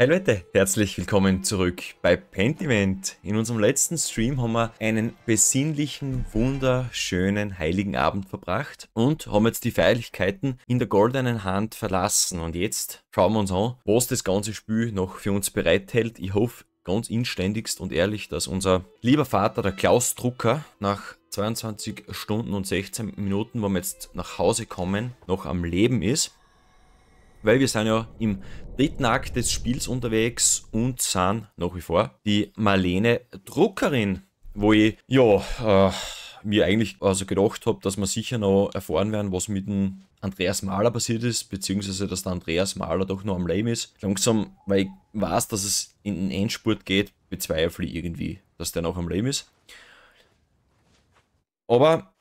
Hey Leute, herzlich willkommen zurück bei Pentiment. In unserem letzten Stream haben wir einen besinnlichen, wunderschönen Heiligen Abend verbracht und haben jetzt die Feierlichkeiten in der goldenen Hand verlassen. Und jetzt schauen wir uns an, was das ganze Spiel noch für uns bereithält. Ich hoffe ganz inständigst und ehrlich, dass unser lieber Vater, der Klaus Drucker, nach 22 Stunden und 16 Minuten, wo wir jetzt nach Hause kommen, noch am Leben ist. Weil wir sind ja im dritten Akt des Spiels unterwegs und sind nach wie vor die Marlene Druckerin, wo ich mir eigentlich also gedacht habe, dass wir sicher noch erfahren werden, was mit dem Andreas Mahler passiert ist, beziehungsweise dass der Andreas Mahler doch noch am Leben ist. Langsam, weil ich weiß, dass es in den Endspurt geht, bezweifle ich irgendwie, dass der noch am Leben ist. Aber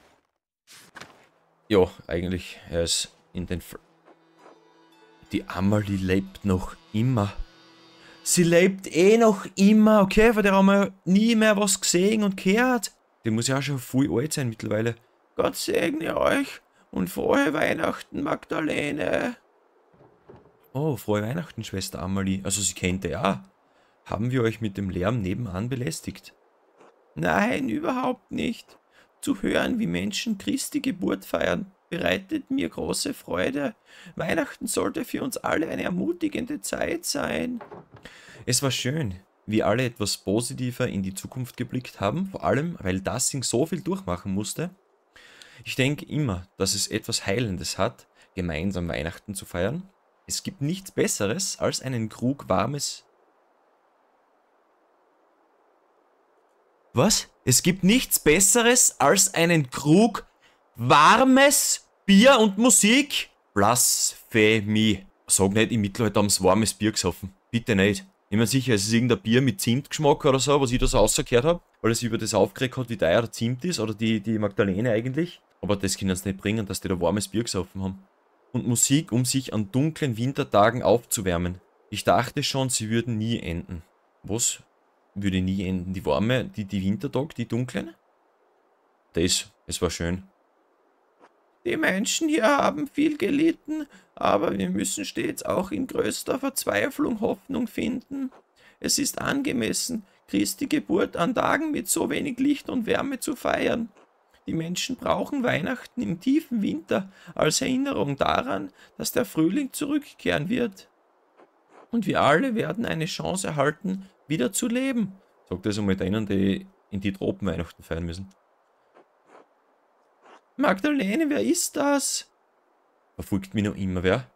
ja, eigentlich, er ist in den... Die Amelie lebt noch immer. Sie lebt noch immer, okay? Von der haben wir nie mehr was gesehen und gehört. Die muss ja auch schon viel alt sein mittlerweile. Gott segne euch und frohe Weihnachten, Magdalene. Oh, frohe Weihnachten, Schwester Amelie. Also sie kennt ja. Haben wir euch mit dem Lärm nebenan belästigt? Nein, überhaupt nicht. Zu hören, wie Menschen Christi Geburt feiern, bereitet mir große Freude. Weihnachten sollte für uns alle eine ermutigende Zeit sein. Es war schön, wie alle etwas positiver in die Zukunft geblickt haben, vor allem, weil Dassing so viel durchmachen musste. Ich denke immer, dass es etwas Heilendes hat, gemeinsam Weihnachten zu feiern. Es gibt nichts Besseres als einen Krug warmes... Was? Es gibt nichts Besseres als einen Krug warmes Bier und Musik? Blasphemie. Sag nicht, im Mittelalter haben sie warmes Bier gesoffen. Bitte nicht. Ich bin mir sicher, es ist irgendein Bier mit Zimtgeschmack oder so, was ich da so rausgehört habe, weil es über das aufgeregt hat, wie teuer der Zimt ist, oder die Magdalene eigentlich. Aber das können sie nicht bringen, dass die da warmes Bier gesoffen haben. Und Musik, um sich an dunklen Wintertagen aufzuwärmen. Ich dachte schon, sie würden nie enden. Was? Würde nie enden. Die warme, die Wintertag, die dunklen? Es war schön. Die Menschen hier haben viel gelitten, aber wir müssen stets auch in größter Verzweiflung Hoffnung finden. Es ist angemessen, Christi Geburt an Tagen mit so wenig Licht und Wärme zu feiern. Die Menschen brauchen Weihnachten im tiefen Winter als Erinnerung daran, dass der Frühling zurückkehren wird. Und wir alle werden eine Chance erhalten, wieder zu leben, sagt das einmal denen, die in die Tropen Weihnachten feiern müssen. Magdalene, wer ist das? Verfolgt mich noch immer, wer?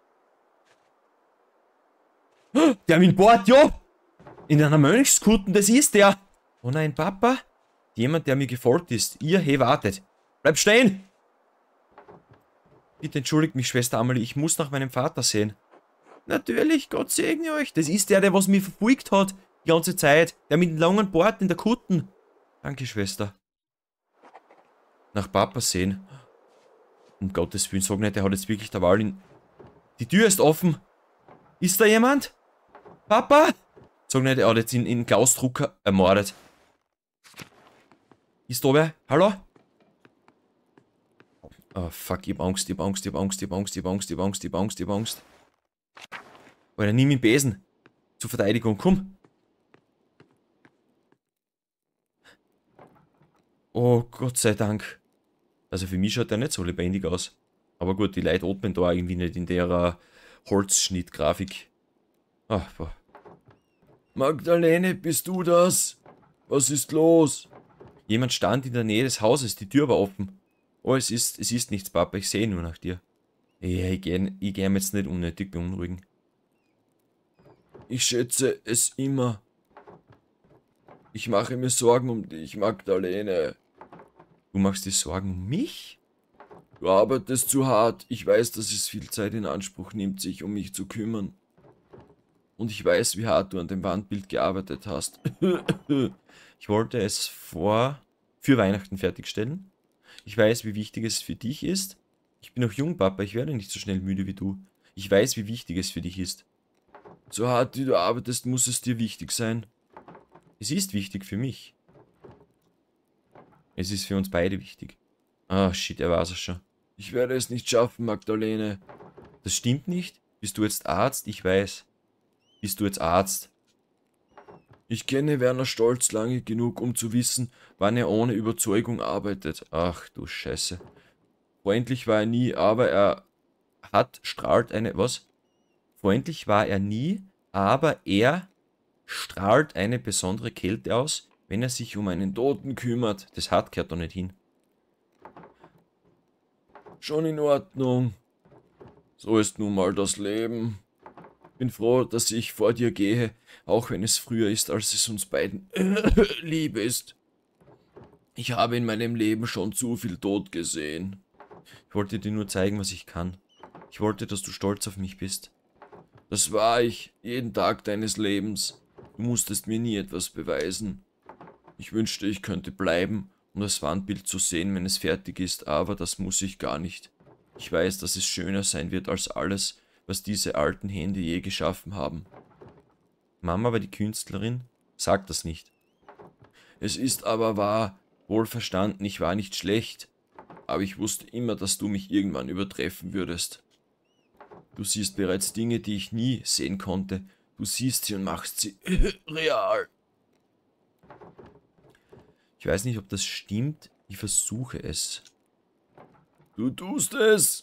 Der mit Bord, ja! In einer Mönchskutte, das ist der! Oh nein, Papa? Jemand, der mir gefolgt ist. Ihr, hey, wartet. Bleib stehen! Bitte entschuldigt mich, Schwester Amelie, ich muss nach meinem Vater sehen. Natürlich, Gott segne euch. Das ist der, was mich verfolgt hat. Die ganze Zeit. Der mit dem langen Bart in der Kutten. Danke, Schwester. Nach Papa sehen. Um Gottes Willen, sag nicht, der hat jetzt wirklich der Wahl in... Die Tür ist offen. Ist da jemand? Papa? Sag nicht, er hat jetzt in Klaus Drucker ermordet. Ist da wer? Hallo? Oh, fuck, ich hab Angst, ich hab Angst, ich hab Angst, ich hab Angst, ich hab Angst, ich hab Angst, ich hab Angst, ich hab Angst. Alter, nimm den Besen. Zur Verteidigung, komm. Oh, Gott sei Dank. Also für mich schaut der nicht so lebendig aus. Aber gut, die Leute atmen da irgendwie nicht in der Holzschnittgrafik. Ach, boah. Magdalene, bist du das? Was ist los? Jemand stand in der Nähe des Hauses, die Tür war offen. Oh, es ist nichts, Papa, ich sehe nur nach dir. Ja, ich geh ihn jetzt nicht unnötig beunruhigen. Ich schätze es immer. Ich mache mir Sorgen um dich, Magdalene. Du machst dir Sorgen um mich? Du arbeitest zu hart. Ich weiß, dass es viel Zeit in Anspruch nimmt, sich um mich zu kümmern. Und ich weiß, wie hart du an dem Wandbild gearbeitet hast. Ich wollte es für Weihnachten fertigstellen. Ich weiß, wie wichtig es für dich ist. Ich bin noch jung, Papa. Ich werde nicht so schnell müde wie du. Ich weiß, wie wichtig es für dich ist. So hart wie du arbeitest, muss es dir wichtig sein. Es ist wichtig für mich. Es ist für uns beide wichtig. Ah, shit, er weiß es schon. Ich werde es nicht schaffen, Magdalene. Das stimmt nicht. Bist du jetzt Arzt? Ich weiß. Bist du jetzt Arzt? Ich kenne Werner Stolz lange genug, um zu wissen, wann er ohne Überzeugung arbeitet. Ach du Scheiße. Freundlich war er nie, aber er strahlt eine... Was? Freundlich war er nie, aber er strahlt eine besondere Kälte aus, wenn er sich um einen Toten kümmert. Das Hart gehört doch nicht hin. Schon in Ordnung. So ist nun mal das Leben. Bin froh, dass ich vor dir gehe, auch wenn es früher ist, als es uns beiden lieb ist. Ich habe in meinem Leben schon zu viel Tod gesehen. Ich wollte dir nur zeigen, was ich kann. Ich wollte, dass du stolz auf mich bist. Das war ich, jeden Tag deines Lebens. Du musstest mir nie etwas beweisen. Ich wünschte, ich könnte bleiben, um das Wandbild zu sehen, wenn es fertig ist, aber das muss ich gar nicht. Ich weiß, dass es schöner sein wird als alles, was diese alten Hände je geschaffen haben. Mama war die Künstlerin, sag das nicht. Es ist aber wahr, wohlverstanden, ich war nicht schlecht, aber ich wusste immer, dass du mich irgendwann übertreffen würdest. Du siehst bereits Dinge, die ich nie sehen konnte. Du siehst sie und machst sie real. Ich weiß nicht, ob das stimmt. Ich versuche es. Du tust es.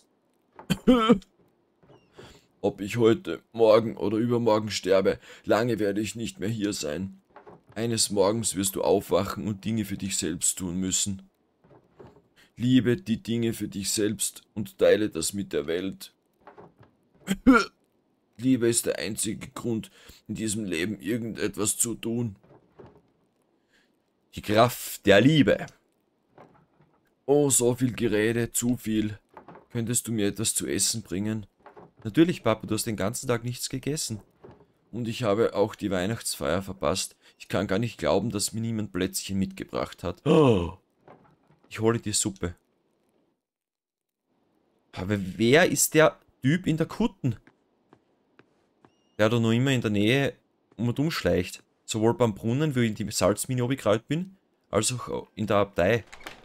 Ob ich heute, morgen oder übermorgen sterbe, lange werde ich nicht mehr hier sein. Eines Morgens wirst du aufwachen und Dinge für dich selbst tun müssen. Liebe die Dinge für dich selbst und teile das mit der Welt. Liebe ist der einzige Grund, in diesem Leben irgendetwas zu tun. Die Kraft der Liebe. Oh, so viel Gerede, zu viel. Könntest du mir etwas zu essen bringen? Natürlich, Papa, du hast den ganzen Tag nichts gegessen. Und ich habe auch die Weihnachtsfeier verpasst. Ich kann gar nicht glauben, dass mir niemand Plätzchen mitgebracht hat. Oh. Ich hole dir Suppe. Aber wer ist der Typ in der Kutten? Der da noch immer in der Nähe um und umschleicht. Sowohl beim Brunnen, wo ich in die Salzmine runtergekraut bin, als auch in der Abtei.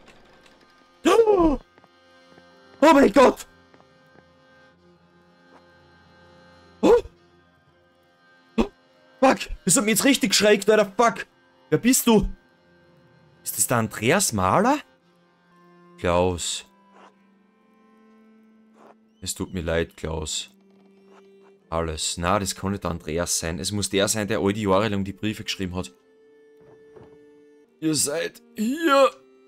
Oh mein Gott! Oh. Oh. Fuck! Das hat mich jetzt richtig geschreckt, Alter. Fuck! Wer bist du? Ist das der Andreas Mahler? Klaus. Es tut mir leid, Klaus. Alles. Na, das kann nicht der Andreas sein. Es muss der sein, der all die Jahre lang die Briefe geschrieben hat. Ihr seid hier.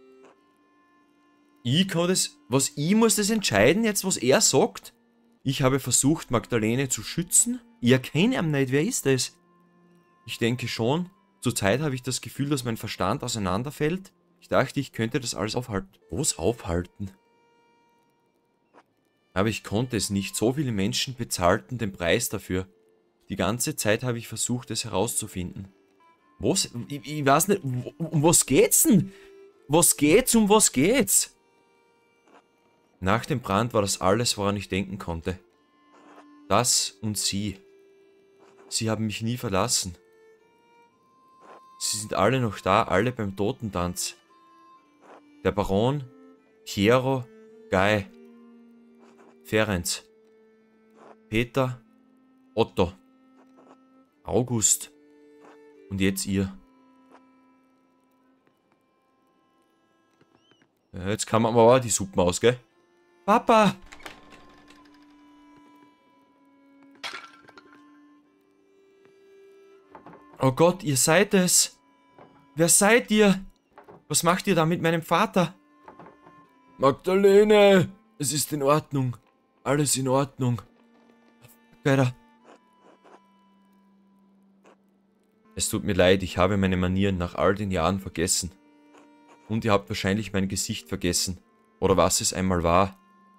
Ich kann das... Was, ich muss das entscheiden jetzt, was er sagt? Ich habe versucht, Magdalene zu schützen. Ich erkenne ihn nicht. Wer ist das? Ich denke schon. Zurzeit habe ich das Gefühl, dass mein Verstand auseinanderfällt. Ich dachte, ich könnte das alles aufhalten. Was aufhalten? Aber ich konnte es nicht. So viele Menschen bezahlten den Preis dafür. Die ganze Zeit habe ich versucht, es herauszufinden. Was? Ich weiß nicht. Um was geht's denn? Was geht's? Um was geht's? Nach dem Brand war das alles, woran ich denken konnte. Das und sie. Sie haben mich nie verlassen. Sie sind alle noch da, alle beim Totentanz. Der Baron, Piero, Guy, Ferenc, Peter, Otto, August und jetzt ihr. Ja, jetzt kann man aber auch die Suppen aus, gell? Papa! Oh Gott, ihr seid es! Wer seid ihr? Was macht ihr da mit meinem Vater? Magdalene! Es ist in Ordnung. Alles in Ordnung. Alter. Es tut mir leid, ich habe meine Manieren nach all den Jahren vergessen. Und ihr habt wahrscheinlich mein Gesicht vergessen. Oder was es einmal war.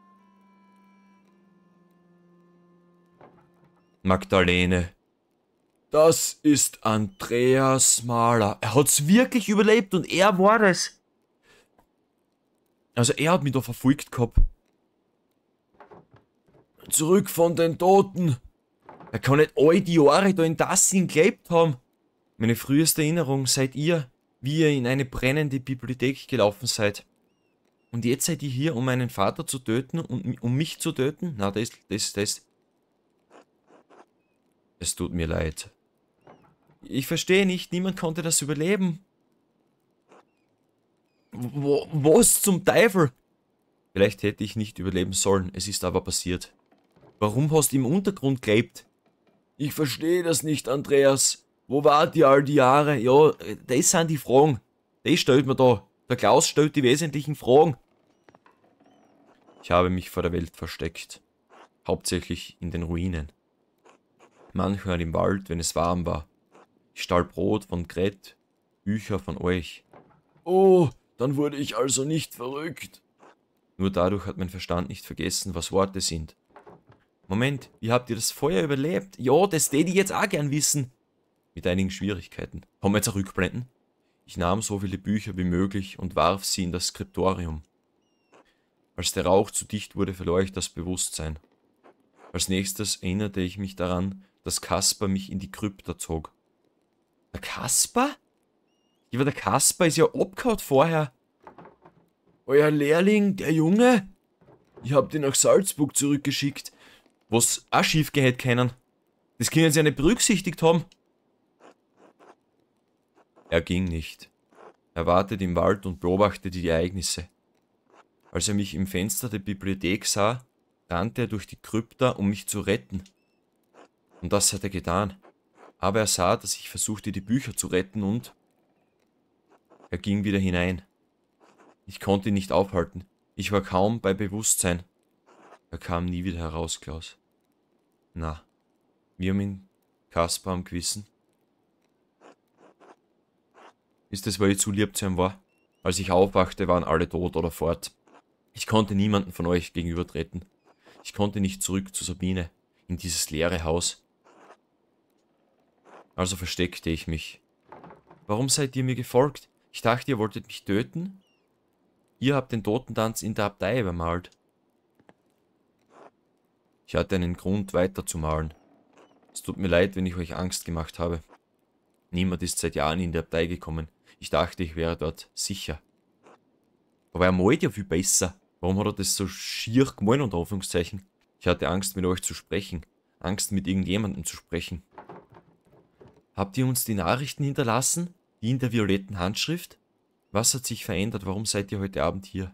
Magdalene. Das ist Andreas Mahler. Er hat's wirklich überlebt und er war es. Also er hat mich da verfolgt gehabt. Zurück von den Toten. Er kann nicht all die Jahre da in das Sinn gelebt haben. Meine früheste Erinnerung seid ihr, wie ihr in eine brennende Bibliothek gelaufen seid. Und jetzt seid ihr hier, um meinen Vater zu töten und um mich zu töten? Na, das. Es tut mir leid. Ich verstehe nicht, niemand konnte das überleben. Was zum Teufel? Vielleicht hätte ich nicht überleben sollen, es ist aber passiert. Warum hast du im Untergrund gelebt? Ich verstehe das nicht, Andreas. Wo wart ihr all die Jahre? Ja, das sind die Fragen. Das stellt man da. Der Klaus stellt die wesentlichen Fragen. Ich habe mich vor der Welt versteckt. Hauptsächlich in den Ruinen. Manchmal im Wald, wenn es warm war. Ich stahl Brot von Gret, Bücher von euch. Oh, dann wurde ich also nicht verrückt. Nur dadurch hat mein Verstand nicht vergessen, was Worte sind. Moment, wie habt ihr das Feuer überlebt? Ja, das täte ich jetzt auch gern wissen. Mit einigen Schwierigkeiten. Haben wir jetzt zurückblenden? Ich nahm so viele Bücher wie möglich und warf sie in das Skriptorium. Als der Rauch zu dicht wurde, verlor ich das Bewusstsein. Als nächstes erinnerte ich mich daran, dass Kaspar mich in die Krypta zog. Der Kaspar? Ja, aber der Kaspar ist ja abgehauen vorher. Euer Lehrling, der Junge? Ich hab den nach Salzburg zurückgeschickt. Was auch schief gehen hätte können. Das können sie ja nicht berücksichtigt haben. Er ging nicht. Er wartete im Wald und beobachtete die Ereignisse. Als er mich im Fenster der Bibliothek sah, rannte er durch die Krypta, um mich zu retten. Und das hat er getan. Aber er sah, dass ich versuchte, die Bücher zu retten und... Er ging wieder hinein. Ich konnte ihn nicht aufhalten. Ich war kaum bei Bewusstsein. Er kam nie wieder heraus, Klaus. Na, wir haben ihn, Kaspar, am Gewissen. Ist es, weil ich zu lieb zu ihm war? Als ich aufwachte, waren alle tot oder fort. Ich konnte niemanden von euch gegenübertreten. Ich konnte nicht zurück zu Sabine, in dieses leere Haus. Also versteckte ich mich. Warum seid ihr mir gefolgt? Ich dachte, ihr wolltet mich töten? Ihr habt den Totentanz in der Abtei bemalt. Ich hatte einen Grund, weiterzumalen. Es tut mir leid, wenn ich euch Angst gemacht habe. Niemand ist seit Jahren in die Abtei gekommen. Ich dachte, ich wäre dort sicher. Aber er malt ja viel besser. Warum hat er das so schier gemalt, unter Anführungszeichen? Ich hatte Angst, mit euch zu sprechen. Angst, mit irgendjemandem zu sprechen. Habt ihr uns die Nachrichten hinterlassen? Die in der violetten Handschrift? Was hat sich verändert? Warum seid ihr heute Abend hier?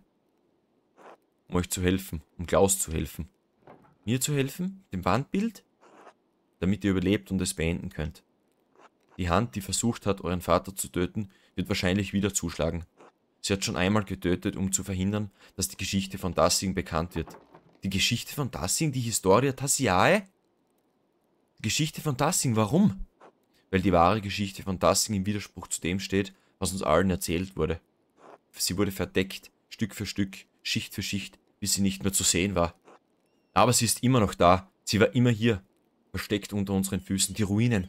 Um euch zu helfen. Um Klaus zu helfen. Mir zu helfen? Dem Wandbild? Damit ihr überlebt und es beenden könnt. Die Hand, die versucht hat, euren Vater zu töten, wird wahrscheinlich wieder zuschlagen. Sie hat schon einmal getötet, um zu verhindern, dass die Geschichte von Tassing bekannt wird. Die Geschichte von Tassing? Die Historia Tassiae? Die Geschichte von Tassing, warum? Weil die wahre Geschichte von Tassing im Widerspruch zu dem steht, was uns allen erzählt wurde. Sie wurde verdeckt, Stück für Stück, Schicht für Schicht, bis sie nicht mehr zu sehen war. Aber sie ist immer noch da, sie war immer hier, versteckt unter unseren Füßen, die Ruinen.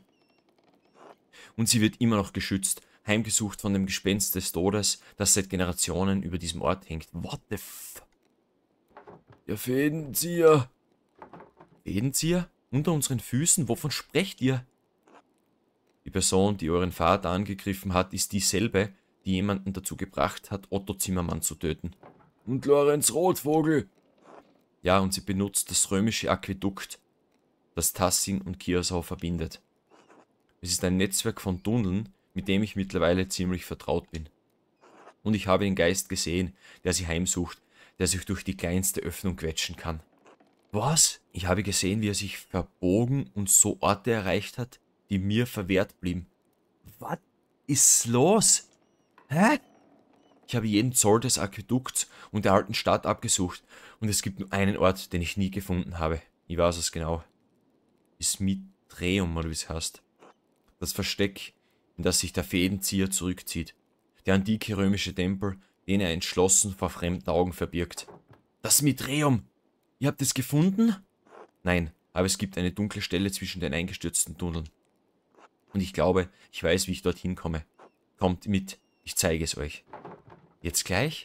Und sie wird immer noch geschützt, heimgesucht von dem Gespenst des Todes, das seit Generationen über diesem Ort hängt. What the f... Der Fädenzieher. Fädenzieher? Unter unseren Füßen? Wovon sprecht ihr? Die Person, die euren Vater angegriffen hat, ist dieselbe, die jemanden dazu gebracht hat, Otto Zimmermann zu töten. Und Lorenz Rotvogel. Ja, und sie benutzt das römische Aquädukt, das Tassing und Kirsau verbindet. Es ist ein Netzwerk von Tunneln, mit dem ich mittlerweile ziemlich vertraut bin. Und ich habe den Geist gesehen, der sie heimsucht, der sich durch die kleinste Öffnung quetschen kann. Was? Ich habe gesehen, wie er sich verbogen und so Orte erreicht hat, die mir verwehrt blieben. Was ist los? Hä? Ich habe jeden Zoll des Aquädukts und der alten Stadt abgesucht und es gibt nur einen Ort, den ich nie gefunden habe. Ich weiß es genau. Ist Mitreum, oder wie es heißt. Das Versteck, in das sich der Fädenzieher zurückzieht. Der antike römische Tempel, den er entschlossen vor fremden Augen verbirgt. Das Mitreum! Ihr habt es gefunden? Nein, aber es gibt eine dunkle Stelle zwischen den eingestürzten Tunneln. Und ich glaube, ich weiß, wie ich dorthin komme. Kommt mit, ich zeige es euch. Jetzt gleich?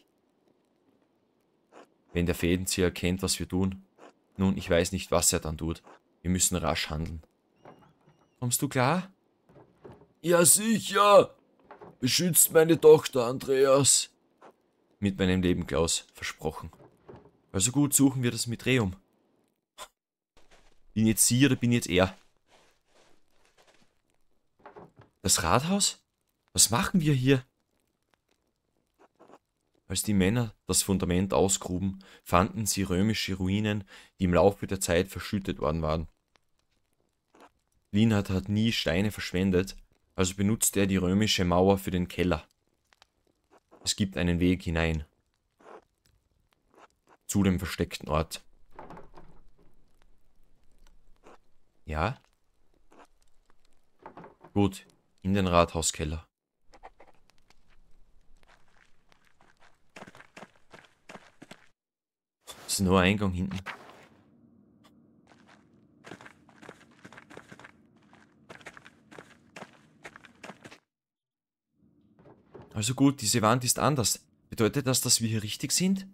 Wenn der Fädenzieher erkennt, was wir tun, nun, ich weiß nicht, was er dann tut. Wir müssen rasch handeln. Kommst du klar? Ja, sicher! Beschützt meine Tochter, Andreas. Mit meinem Leben, Klaus, versprochen. Also gut, suchen wir das Mitreum. Bin jetzt sie oder bin jetzt er? Das Rathaus? Was machen wir hier? Als die Männer das Fundament ausgruben, fanden sie römische Ruinen, die im Laufe der Zeit verschüttet worden waren. Lienhard hat nie Steine verschwendet, also benutzte er die römische Mauer für den Keller. Es gibt einen Weg hinein. Zu dem versteckten Ort. Ja? Gut, in den Rathauskeller. Das ist nur ein Eingang hinten. Also gut, diese Wand ist anders. Bedeutet das, dass wir hier richtig sind?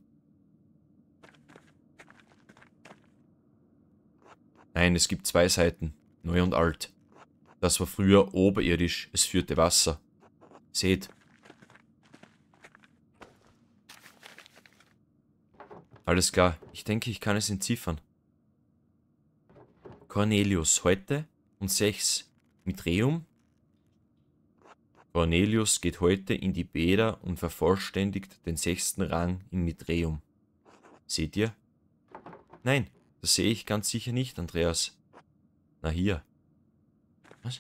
Nein, es gibt zwei Seiten, neu und alt. Das war früher oberirdisch, es führte Wasser. Seht. Alles klar, ich denke, ich kann es entziffern. Cornelius heute um 6 Mitreum. Cornelius geht heute in die Bäder und vervollständigt den 6. Rang im Mitreum. Seht ihr? Nein, das sehe ich ganz sicher nicht, Andreas. Na hier. Was?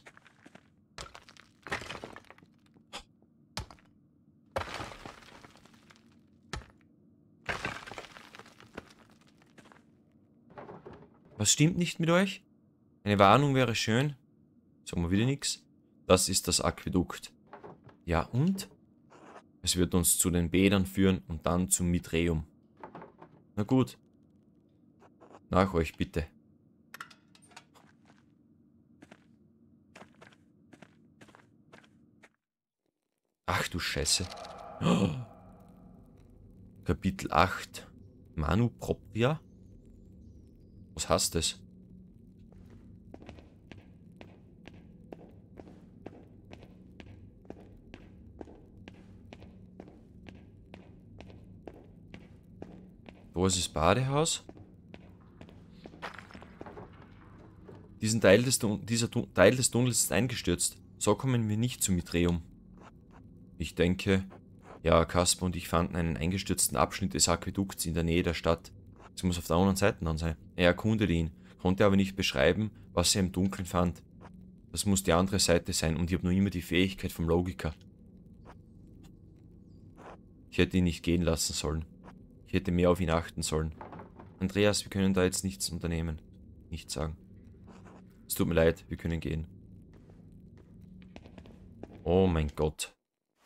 Was stimmt nicht mit euch? Eine Warnung wäre schön. Sagen wir wieder nichts. Das ist das Aquädukt. Ja und? Es wird uns zu den Bädern führen und dann zum Mitreum. Na gut. Nach euch bitte. Ach du Scheiße. Oh. Kapitel 8. Manu Propria? Was heißt das? Wo ist das Badehaus? Dieser Teil des Tunnels ist eingestürzt. So kommen wir nicht zum Mitreum. Ich denke, ja, Kasper und ich fanden einen eingestürzten Abschnitt des Aquädukts in der Nähe der Stadt. Es muss auf der anderen Seite dann sein. Er erkundete ihn, konnte aber nicht beschreiben, was er im Dunkeln fand. Das muss die andere Seite sein und ich habe noch immer die Fähigkeit vom Logiker. Ich hätte ihn nicht gehen lassen sollen. Ich hätte mehr auf ihn achten sollen. Andreas, wir können da jetzt nichts unternehmen. Nichts sagen. Es tut mir leid, wir können gehen. Oh mein Gott.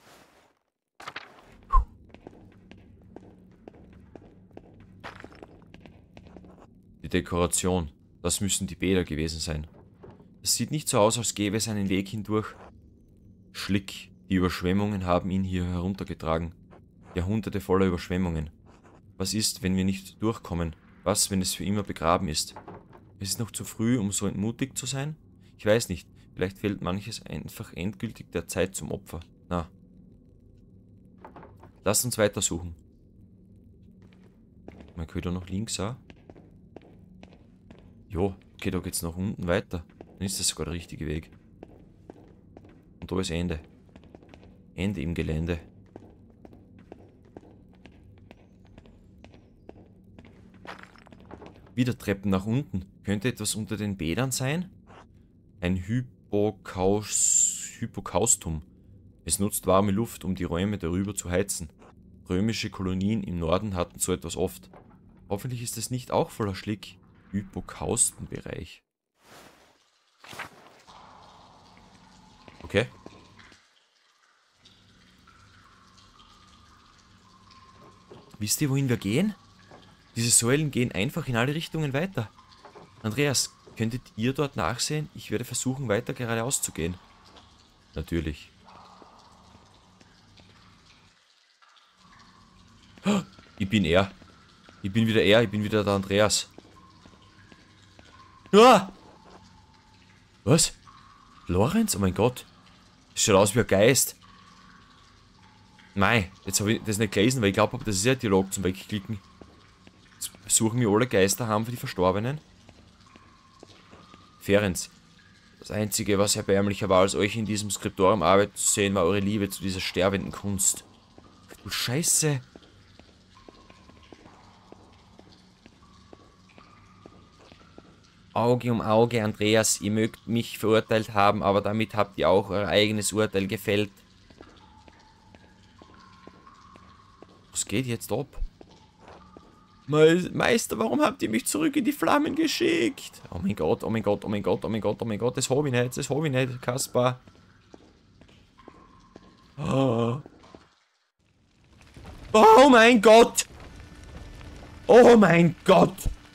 Die Dekoration. Das müssen die Bäder gewesen sein. Es sieht nicht so aus, als gäbe es einen Weg hindurch. Schlick. Die Überschwemmungen haben ihn hier heruntergetragen. Jahrhunderte voller Überschwemmungen. Was ist, wenn wir nicht durchkommen? Was, wenn es für immer begraben ist? Es ist noch zu früh, um so entmutigt zu sein? Ich weiß nicht. Vielleicht fällt manches einfach endgültig der Zeit zum Opfer. Na. Lasst uns weitersuchen. Man könnte noch links auch. Jo, okay, da geht's nach unten weiter. Dann ist das sogar der richtige Weg. Und da ist Ende. Ende im Gelände. Wieder Treppen nach unten. Könnte etwas unter den Bädern sein? Ein Hypokaustum. Es nutzt warme Luft, um die Räume darüber zu heizen. Römische Kolonien im Norden hatten so etwas oft. Hoffentlich ist es nicht auch voller Schlick. Hypokaustenbereich. Okay. Wisst ihr, wohin wir gehen? Diese Säulen gehen einfach in alle Richtungen weiter. Andreas, könntet ihr dort nachsehen? Ich werde versuchen, weiter geradeaus zu gehen. Natürlich. Oh, ich bin er. Ich bin wieder er, ich bin wieder der Andreas. Ah! Was? Lorenz? Oh mein Gott. Das schaut aus wie ein Geist. Nein, jetzt habe ich das nicht gelesen, weil ich glaube, das ist ja ein Dialog zum Wegklicken. Jetzt suchen wir alle Geister haben für die Verstorbenen. Ferenc. Das Einzige, was erbärmlicher war, als euch in diesem Skriptorium arbeiten zu sehen, war eure Liebe zu dieser sterbenden Kunst. Du Scheiße. Auge um Auge, Andreas, ihr mögt mich verurteilt haben, aber damit habt ihr auch euer eigenes Urteil gefällt. Was geht jetzt ab? Meister, warum habt ihr mich zurück in die Flammen geschickt? Oh mein Gott, oh mein Gott, oh mein Gott, oh mein Gott, oh mein Gott, das hab ich nicht, Kaspar. Oh. Oh mein Gott! Oh mein Gott!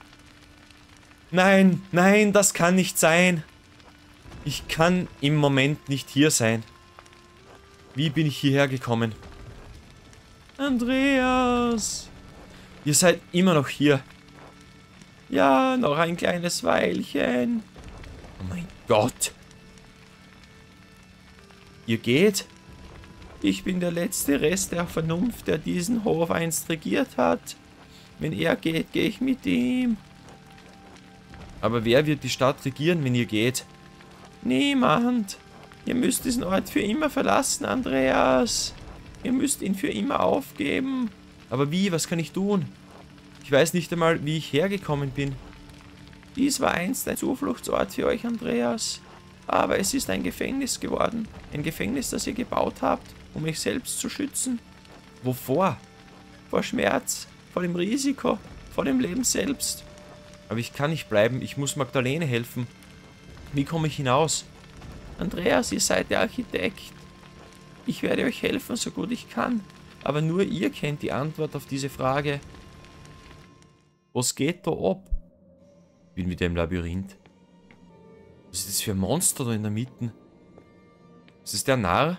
Nein, nein, das kann nicht sein. Ich kann im Moment nicht hier sein. Wie bin ich hierher gekommen? Andreas! Ihr seid immer noch hier. Ja, noch ein kleines Weilchen. Oh mein Gott. Ihr geht? Ich bin der letzte Rest der Vernunft, der diesen Hof einst regiert hat. Wenn er geht, gehe ich mit ihm. Aber wer wird die Stadt regieren, wenn ihr geht? Niemand. Ihr müsst diesen Ort für immer verlassen, Andreas. Ihr müsst ihn für immer aufgeben. Aber wie? Was kann ich tun? Ich weiß nicht einmal, wie ich hergekommen bin. Dies war einst ein Zufluchtsort für euch, Andreas. Aber es ist ein Gefängnis geworden. Ein Gefängnis, das ihr gebaut habt, um euch selbst zu schützen. Wovor? Vor Schmerz, vor dem Risiko, vor dem Leben selbst. Aber ich kann nicht bleiben, ich muss Magdalene helfen. Wie komme ich hinaus? Andreas, ihr seid der Architekt. Ich werde euch helfen, so gut ich kann. Aber nur ihr kennt die Antwort auf diese Frage. Was geht da ab? Ich bin wieder im Labyrinth. Was ist das für ein Monster da in der Mitte? Ist das der Narr?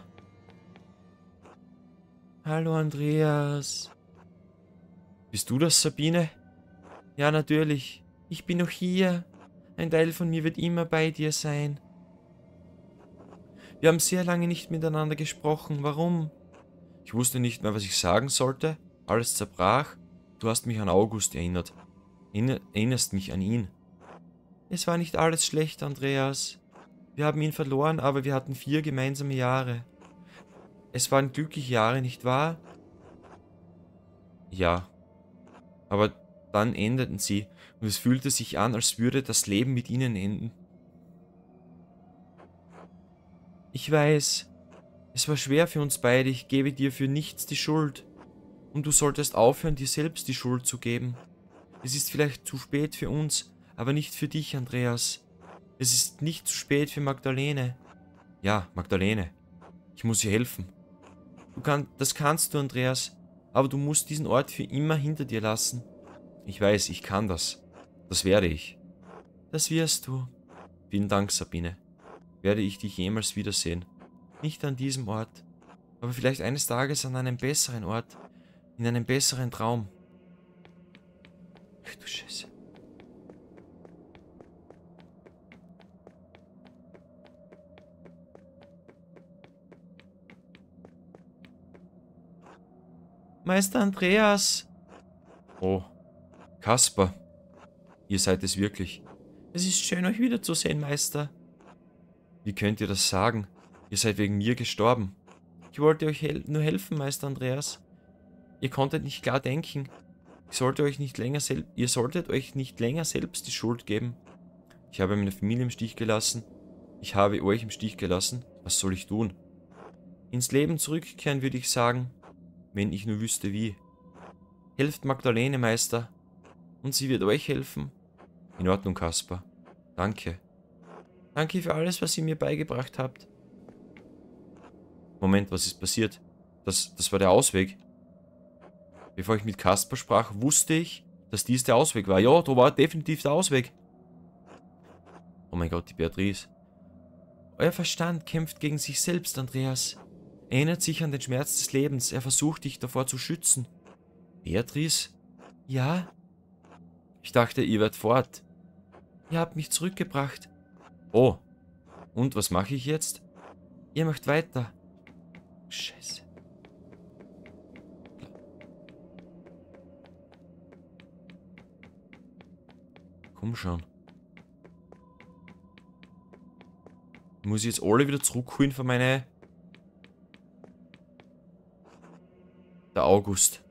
Hallo Andreas. Bist du das, Sabine? Ja, natürlich. Ich bin noch hier. Ein Teil von mir wird immer bei dir sein. Wir haben sehr lange nicht miteinander gesprochen. Warum? Ich wusste nicht mehr, was ich sagen sollte. Alles zerbrach. Du hast mich an August erinnert. Erinnerst mich an ihn. Es war nicht alles schlecht, Andreas. Wir haben ihn verloren, aber wir hatten 4 gemeinsame Jahre. Es waren glückliche Jahre, nicht wahr? Ja. Aber dann endeten sie, und es fühlte sich an, als würde das Leben mit ihnen enden. Ich weiß, es war schwer für uns beide, ich gebe dir für nichts die Schuld. Und du solltest aufhören, dir selbst die Schuld zu geben. Es ist vielleicht zu spät für uns, aber nicht für dich, Andreas. Es ist nicht zu spät für Magdalene. Ja, Magdalene. Ich muss ihr helfen. Das kannst du, Andreas, aber du musst diesen Ort für immer hinter dir lassen. Ich weiß, ich kann das. Das werde ich. Das wirst du. Vielen Dank, Sabine. Werde ich dich jemals wiedersehen? Nicht an diesem Ort, aber vielleicht eines Tages an einem besseren Ort, in einem besseren Traum. Ach du Scheiße. Meister Andreas! Oh, Kaspar. Ihr seid es wirklich. Es ist schön, euch wiederzusehen, Meister. Wie könnt ihr das sagen? Ihr seid wegen mir gestorben. Ich wollte euch nur helfen, Meister Andreas. Ihr konntet nicht klar denken. Ihr solltet euch nicht länger selbst die Schuld geben. Ich habe meine Familie im Stich gelassen. Ich habe euch im Stich gelassen. Was soll ich tun? Ins Leben zurückkehren, würde ich sagen, wenn ich nur wüsste wie. Helft Magdalene, Meister. Und sie wird euch helfen. In Ordnung, Kaspar. Danke. Danke für alles, was ihr mir beigebracht habt. Moment, was ist passiert? Das war der Ausweg. Bevor ich mit Kaspar sprach, wusste ich, dass dies der Ausweg war. Ja, da war definitiv der Ausweg. Oh mein Gott, die Beatrice. Euer Verstand kämpft gegen sich selbst, Andreas. Erinnert sich an den Schmerz des Lebens. Er versucht, dich davor zu schützen. Beatrice? Ja? Ich dachte, ihr wärt fort. Ihr habt mich zurückgebracht. Oh. Und was mache ich jetzt? Ihr macht weiter. Scheiße. Komm schon. Muss ich jetzt alle wieder zurückholen von meine... Der August.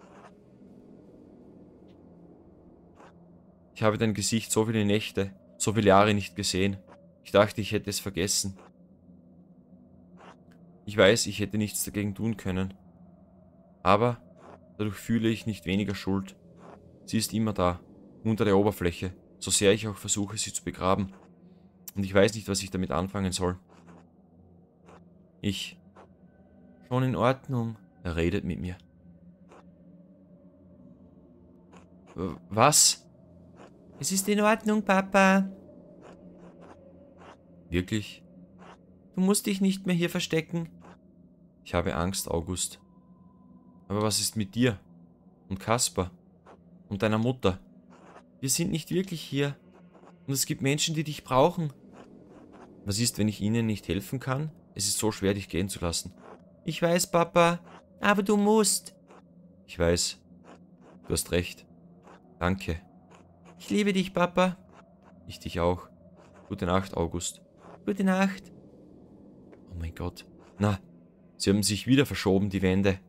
Ich habe dein Gesicht so viele Nächte, so viele Jahre nicht gesehen. Ich dachte, ich hätte es vergessen. Ich weiß, ich hätte nichts dagegen tun können. Aber dadurch fühle ich nicht weniger Schuld. Sie ist immer da, unter der Oberfläche, so sehr ich auch versuche, sie zu begraben. Und ich weiß nicht, was ich damit anfangen soll. Schon in Ordnung. Er redet mit mir. Was? Es ist in Ordnung, Papa. Wirklich? Du musst dich nicht mehr hier verstecken. Ich habe Angst, August. Aber was ist mit dir? Und Kaspar? Und deiner Mutter? Wir sind nicht wirklich hier. Und es gibt Menschen, die dich brauchen. Was ist, wenn ich ihnen nicht helfen kann? Es ist so schwer, dich gehen zu lassen. Ich weiß, Papa. Aber du musst. Ich weiß. Du hast recht. Danke. Ich liebe dich, Papa. Ich dich auch. Gute Nacht, August. Gute Nacht. Oh mein Gott. Na, sie haben sich wieder verschoben, die Wände.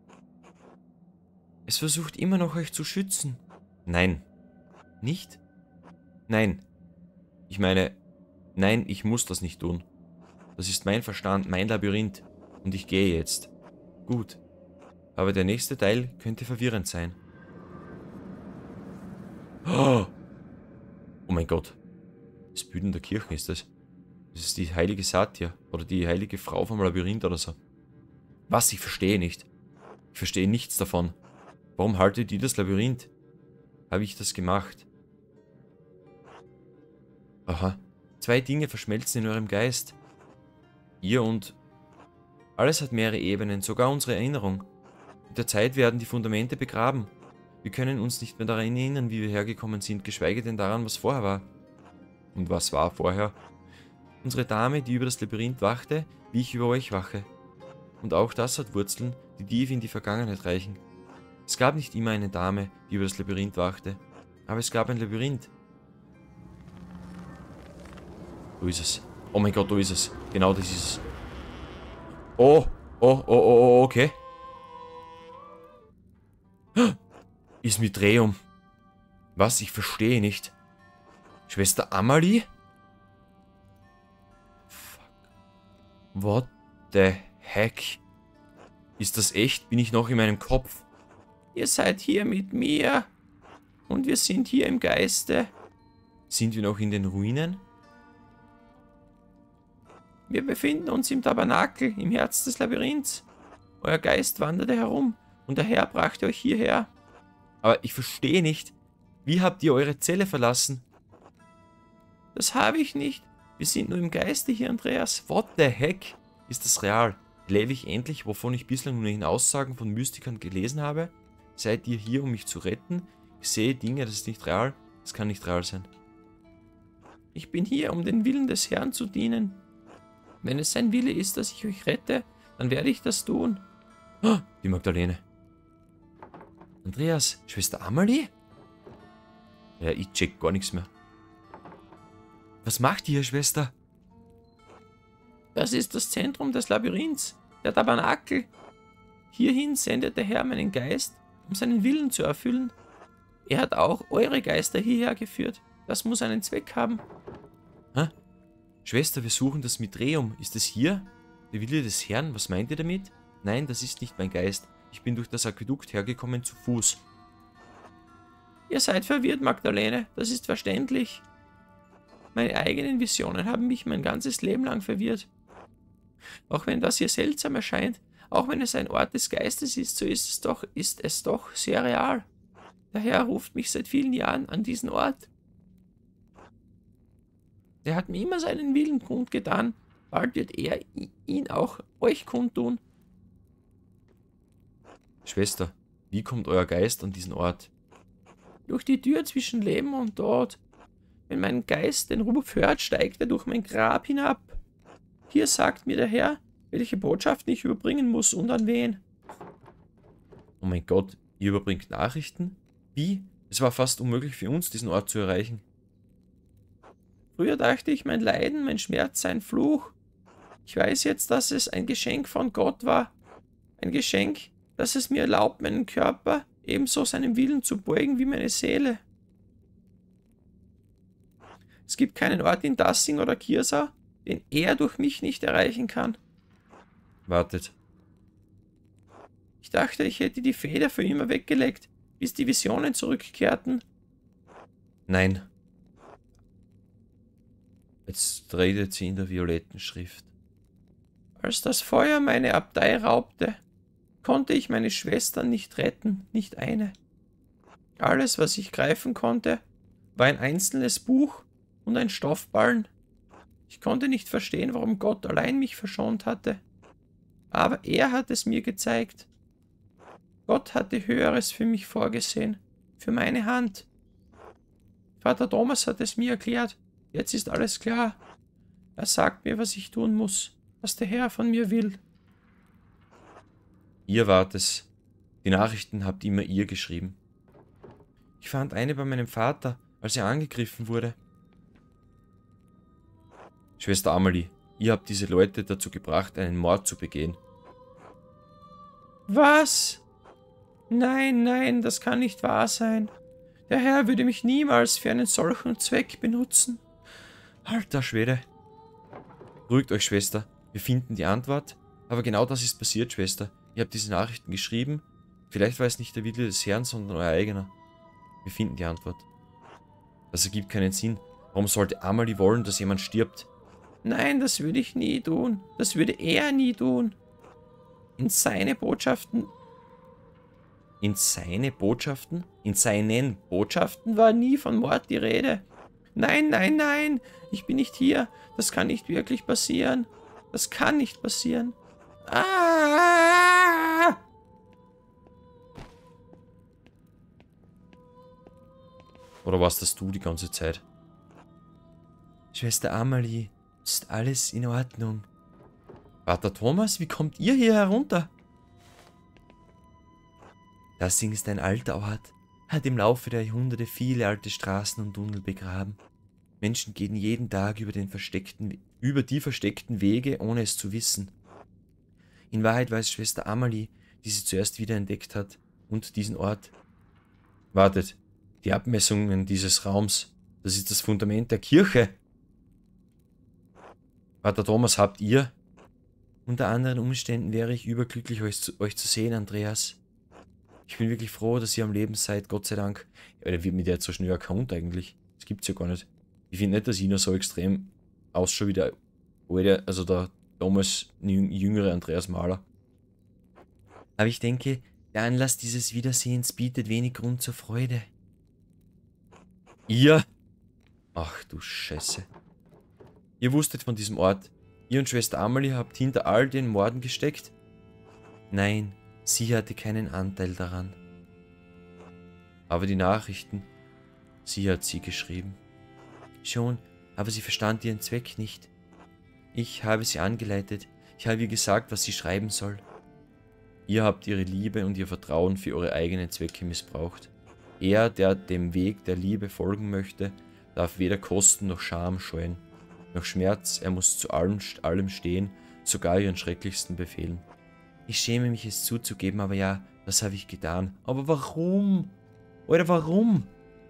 Es versucht immer noch, euch zu schützen. Nein. Nicht? Nein. Ich meine, nein, ich muss das nicht tun. Das ist mein Verstand, mein Labyrinth. Und ich gehe jetzt. Gut. Aber der nächste Teil könnte verwirrend sein. Oh mein Gott. Das Büden der Kirchen ist das. Das ist die heilige Satya. Oder die heilige Frau vom Labyrinth oder so. Was? Ich verstehe nicht. Ich verstehe nichts davon. Warum haltet ihr das Labyrinth? Habe ich das gemacht? Aha. 2 Dinge verschmelzen in eurem Geist. Ihr und... Alles hat mehrere Ebenen, sogar unsere Erinnerung. Mit der Zeit werden die Fundamente begraben. Wir können uns nicht mehr daran erinnern, wie wir hergekommen sind, geschweige denn daran, was vorher war. Und was war vorher? Unsere Dame, die über das Labyrinth wachte, wie ich über euch wache. Und auch das hat Wurzeln, die tief in die Vergangenheit reichen. Es gab nicht immer eine Dame, die über das Labyrinth wachte, aber es gab ein Labyrinth. Wo ist es? Oh mein Gott, wo ist es? Genau das ist es. Oh, okay. Ist Mitreum. Was? Ich verstehe nicht. Schwester Amalie? Fuck. What the heck? Ist das echt? Bin ich noch in meinem Kopf? Ihr seid hier mit mir. Und wir sind hier im Geiste. Sind wir noch in den Ruinen? Wir befinden uns im Tabernakel, im Herz des Labyrinths. Euer Geist wanderte herum und der Herr brachte euch hierher. Aber ich verstehe nicht. Wie habt ihr eure Zelle verlassen? Das habe ich nicht. Wir sind nur im Geiste hier, Andreas. What the heck? Ist das real? Lebe ich endlich, wovon ich bislang nur in Aussagen von Mystikern gelesen habe? Seid ihr hier, um mich zu retten? Ich sehe Dinge, das ist nicht real. Das kann nicht real sein. Ich bin hier, um den Willen des Herrn zu dienen. Wenn es sein Wille ist, dass ich euch rette, dann werde ich das tun. Oh, die Magdalene. Andreas, Schwester Amalie? Ja, ich check gar nichts mehr. Was macht ihr, Schwester? Das ist das Zentrum des Labyrinths, der Tabernakel. Hierhin sendet der Herr meinen Geist, um seinen Willen zu erfüllen. Er hat auch eure Geister hierher geführt. Das muss einen Zweck haben. Hä? Schwester, wir suchen das Mitreum. Ist es hier? Der Wille des Herrn? Was meint ihr damit? Nein, das ist nicht mein Geist. Ich bin durch das Aquädukt hergekommen zu Fuß. Ihr seid verwirrt, Magdalene. Das ist verständlich. Meine eigenen Visionen haben mich mein ganzes Leben lang verwirrt. Auch wenn das hier seltsam erscheint, auch wenn es ein Ort des Geistes ist, so ist es doch sehr real. Der Herr ruft mich seit vielen Jahren an diesen Ort. Er hat mir immer seinen Willen kundgetan. Bald wird er ihn auch euch kundtun. Schwester, wie kommt euer Geist an diesen Ort? Durch die Tür zwischen Leben und Tod. Wenn mein Geist den Ruf hört, steigt er durch mein Grab hinab. Hier sagt mir der Herr, welche Botschaften ich überbringen muss und an wen. Oh mein Gott, ihr überbringt Nachrichten? Wie? Es war fast unmöglich für uns, diesen Ort zu erreichen. Früher dachte ich, mein Leiden, mein Schmerz sei ein Fluch. Ich weiß jetzt, dass es ein Geschenk von Gott war. Ein Geschenk, das es mir erlaubt, meinen Körper ebenso seinem Willen zu beugen wie meine Seele. Es gibt keinen Ort in Dassing oder Kirsau, den er durch mich nicht erreichen kann. Wartet. Ich dachte, ich hätte die Feder für immer weggelegt, bis die Visionen zurückkehrten. Nein. Jetzt redet sie in der violetten Schrift. Als das Feuer meine Abtei raubte, konnte ich meine Schwestern nicht retten, nicht eine. Alles, was ich greifen konnte, war ein einzelnes Buch und ein Stoffballen. Ich konnte nicht verstehen, warum Gott allein mich verschont hatte. Aber er hat es mir gezeigt. Gott hatte Höheres für mich vorgesehen, für meine Hand. Vater Thomas hat es mir erklärt. Jetzt ist alles klar. Er sagt mir, was ich tun muss, was der Herr von mir will. Ihr wart es. Die Nachrichten habt immer ihr geschrieben. Ich fand eine bei meinem Vater, als er angegriffen wurde. Schwester Amelie, ihr habt diese Leute dazu gebracht, einen Mord zu begehen. Was? Nein, nein, das kann nicht wahr sein. Der Herr würde mich niemals für einen solchen Zweck benutzen. Alter Schwede. Beruhigt euch, Schwester. Wir finden die Antwort. Aber genau das ist passiert, Schwester. Ihr habt diese Nachrichten geschrieben. Vielleicht war es nicht der Wille des Herrn, sondern euer eigener. Wir finden die Antwort. Das ergibt keinen Sinn. Warum sollte Amelie wollen, dass jemand stirbt? Nein, das würde ich nie tun. Das würde er nie tun. In seine Botschaften... In seine Botschaften? In seinen Botschaften? war nie von Mord die Rede. Nein, nein, nein. Ich bin nicht hier. Das kann nicht wirklich passieren. Das kann nicht passieren. Ah! Oder warst das du die ganze Zeit? Schwester Amelie, ist alles in Ordnung? Vater Thomas, wie kommt ihr hier herunter? Dassing ist ein alter Ort, hat im Laufe der Jahrhunderte viele alte Straßen und Tunnel begraben. Menschen gehen jeden Tag über die versteckten Wege, ohne es zu wissen. In Wahrheit war es Schwester Amelie, die sie zuerst wiederentdeckt hat und diesen Ort. Wartet, die Abmessungen dieses Raums, das ist das Fundament der Kirche. Vater Thomas, habt ihr? Unter anderen Umständen wäre ich überglücklich, euch zu sehen, Andreas. Ich bin wirklich froh, dass ihr am Leben seid, Gott sei Dank. Ja, der wird mir der jetzt so schnell Account eigentlich. Das gibt's ja gar nicht. Ich finde nicht, dass ich noch so extrem ausschaue wie der alte, also der damals jüngere Andreas Mahler. Aber ich denke, der Anlass dieses Wiedersehens bietet wenig Grund zur Freude. Ihr? Ach du Scheiße. Ihr wusstet von diesem Ort. Ihr und Schwester Amelie habt hinter all den Morden gesteckt? Nein, sie hatte keinen Anteil daran. Aber die Nachrichten, sie hat sie geschrieben. Schon, aber sie verstand ihren Zweck nicht. Ich habe sie angeleitet. Ich habe ihr gesagt, was sie schreiben soll. Ihr habt ihre Liebe und ihr Vertrauen für eure eigenen Zwecke missbraucht. Er, der dem Weg der Liebe folgen möchte, darf weder Kosten noch Scham scheuen, noch Schmerz, er muss zu allem stehen, sogar ihren schrecklichsten Befehlen. Ich schäme mich, es zuzugeben, aber ja, das habe ich getan. Aber warum? Oder warum?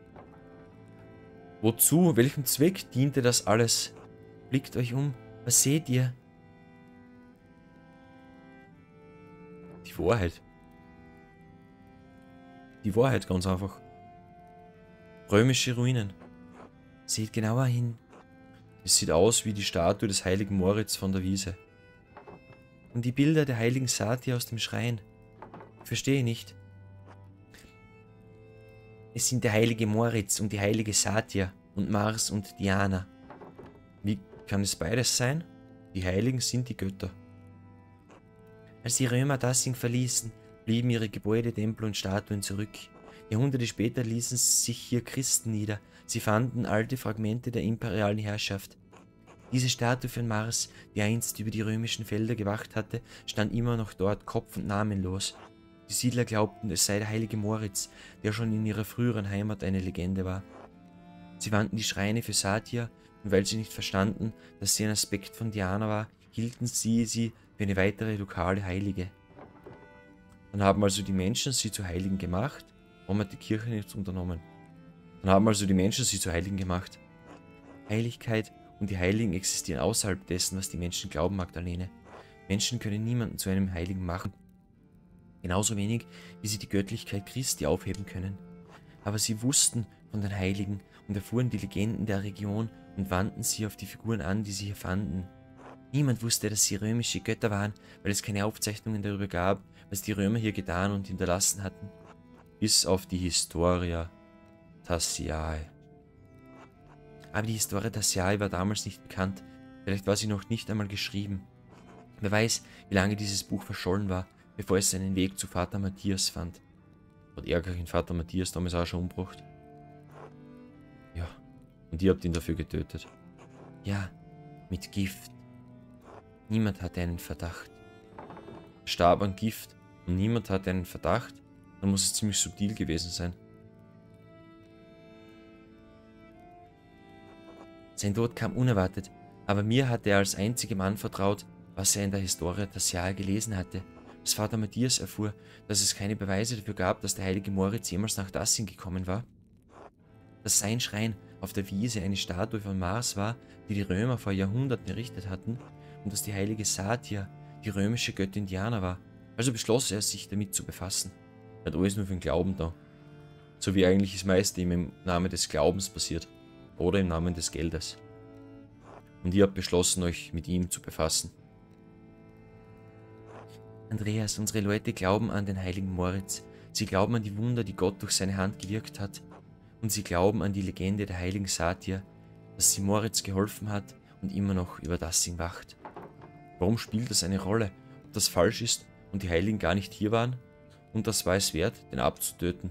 Wozu? Welchem Zweck diente das alles? Blickt euch um. Was seht ihr? Die Wahrheit. Die Wahrheit, ganz einfach. Römische Ruinen. Seht genauer hin. Es sieht aus wie die Statue des heiligen Moritz von der Wiese. Und die Bilder der heiligen Satia aus dem Schrein. Ich verstehe nicht. Es sind der heilige Moritz und die heilige Satia und Mars und Diana. Wie kann es beides sein? Die Heiligen sind die Götter. Als die Römer Dassing verließen, blieben ihre Gebäude, Tempel und Statuen zurück. Jahrhunderte später ließen sich hier Christen nieder. Sie fanden alte Fragmente der imperialen Herrschaft. Diese Statue von Mars, die einst über die römischen Felder gewacht hatte, stand immer noch dort, kopf- und namenlos. Die Siedler glaubten, es sei der heilige Moritz, der schon in ihrer früheren Heimat eine Legende war. Sie wandten die Schreine für Satia, und weil sie nicht verstanden, dass sie ein Aspekt von Diana war, hielten sie für eine weitere lokale Heilige. Dann haben also die Menschen sie zu Heiligen gemacht, warum hat die Kirche nichts unternommen? Dann haben also die Menschen sie zu Heiligen gemacht. Heiligkeit und die Heiligen existieren außerhalb dessen, was die Menschen glauben, Magdalene. Menschen können niemanden zu einem Heiligen machen. Genauso wenig, wie sie die Göttlichkeit Christi aufheben können. Aber sie wussten von den Heiligen und erfuhren die Legenden der Region und wandten sie auf die Figuren an, die sie hier fanden. Niemand wusste, dass sie römische Götter waren, weil es keine Aufzeichnungen darüber gab, was die Römer hier getan und hinterlassen hatten. Bis auf die Historia Tassiae. Aber die Historia Tassiae war damals nicht bekannt, vielleicht war sie noch nicht einmal geschrieben. Wer weiß, wie lange dieses Buch verschollen war, bevor es seinen Weg zu Vater Matthias fand. Hat ärgerlich Vater Matthias damals auch schon umgebracht. Ja, und ihr habt ihn dafür getötet. Ja, mit Gift. Niemand hatte einen Verdacht. Er starb an Gift und niemand hatte einen Verdacht, dann muss es ziemlich subtil gewesen sein. Sein Tod kam unerwartet, aber mir hatte er als einzigem anvertraut, was er in der Historia Tassiae gelesen hatte. Als Vater Matthias erfuhr, dass es keine Beweise dafür gab, dass der heilige Moritz jemals nach Dassing gekommen war. Dass sein Schrein auf der Wiese eine Statue von Mars war, die die Römer vor Jahrhunderten errichtet hatten, und dass die heilige Satia die römische Göttin Diana war. Also beschloss er, sich damit zu befassen. Er hat alles nur für den Glauben da. So wie eigentlich das meiste ihm im Namen des Glaubens passiert. Oder im Namen des Geldes. Und ihr habt beschlossen, euch mit ihm zu befassen. Andreas, unsere Leute glauben an den heiligen Moritz. Sie glauben an die Wunder, die Gott durch seine Hand gewirkt hat. Und sie glauben an die Legende der heiligen Satia, dass sie Moritz geholfen hat und immer noch über Dassing wacht. Warum spielt das eine Rolle? Ob das falsch ist und die Heiligen gar nicht hier waren? Und das war es wert, den abzutöten.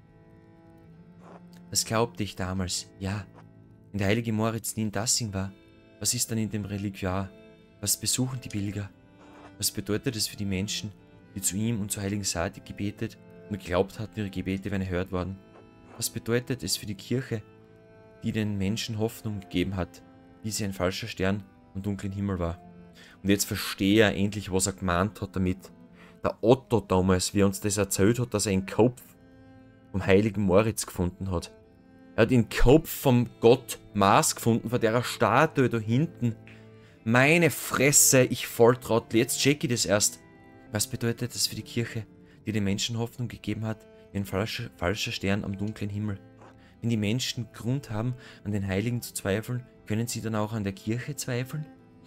Das glaubte ich damals, ja. Wenn der heilige Moritz nie in Dassing war, was ist dann in dem Reliquiar? Was besuchen die Pilger? Was bedeutet es für die Menschen, die zu ihm und zur heiligen Satia gebetet und geglaubt hatten, ihre Gebete wären erhört worden? Was bedeutet es für die Kirche, die den Menschen Hoffnung gegeben hat, wie sie ein falscher Stern am dunklen Himmel war? Und jetzt verstehe er endlich, was er gemeint hat damit. Der Otto damals, wie er uns das erzählt hat, dass er einen Kopf vom heiligen Moritz gefunden hat. Er hat den Kopf vom Gott Mars gefunden, von der Statue da hinten. Meine Fresse, ich Volltrottel, jetzt check ich das erst. Was bedeutet das für die Kirche, die den Menschen Hoffnung gegeben hat, wie ein falscher Stern am dunklen Himmel? Wenn die Menschen Grund haben, an den Heiligen zu zweifeln, können sie dann auch an der Kirche zweifeln?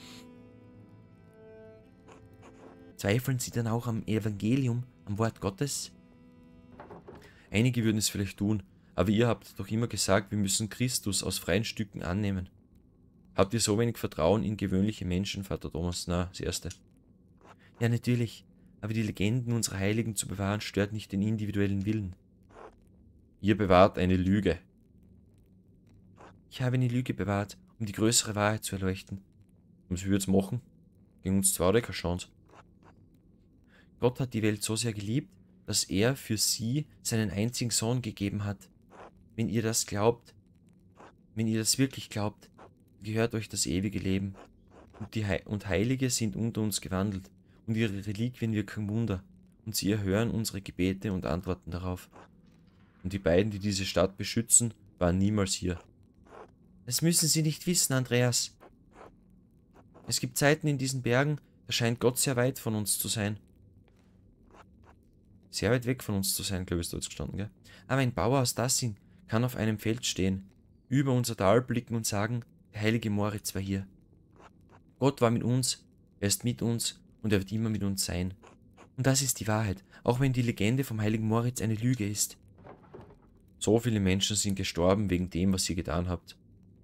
Zweifeln sie dann auch am Evangelium, am Wort Gottes? Einige würden es vielleicht tun, aber ihr habt doch immer gesagt, wir müssen Christus aus freien Stücken annehmen. Habt ihr so wenig Vertrauen in gewöhnliche Menschen, Vater Thomas? Na, das Erste. Ja, natürlich, aber die Legenden unserer Heiligen zu bewahren, stört nicht den individuellen Willen. Ihr bewahrt eine Lüge. Ich habe eine Lüge bewahrt, um die größere Wahrheit zu erleuchten. Und was wir jetzt machen? Gegen uns zwei oder keine Chance. Gott hat die Welt so sehr geliebt, dass er für sie seinen einzigen Sohn gegeben hat. Wenn ihr das glaubt, wenn ihr das wirklich glaubt, gehört euch das ewige Leben. Und Heilige sind unter uns gewandelt, und ihre Reliquien wirken Wunder, und sie erhören unsere Gebete und antworten darauf. Und die beiden, die diese Stadt beschützen, waren niemals hier. Das müssen Sie nicht wissen, Andreas. Es gibt Zeiten in diesen Bergen, da scheint Gott sehr weit von uns zu sein. Sehr weit weg von uns zu sein, glaube ich, ist da jetzt gestanden, gell? Aber ein Bauer aus Dassing kann auf einem Feld stehen, über unser Tal blicken und sagen, der heilige Moritz war hier. Gott war mit uns, er ist mit uns und er wird immer mit uns sein. Und das ist die Wahrheit, auch wenn die Legende vom heiligen Moritz eine Lüge ist. So viele Menschen sind gestorben wegen dem, was ihr getan habt.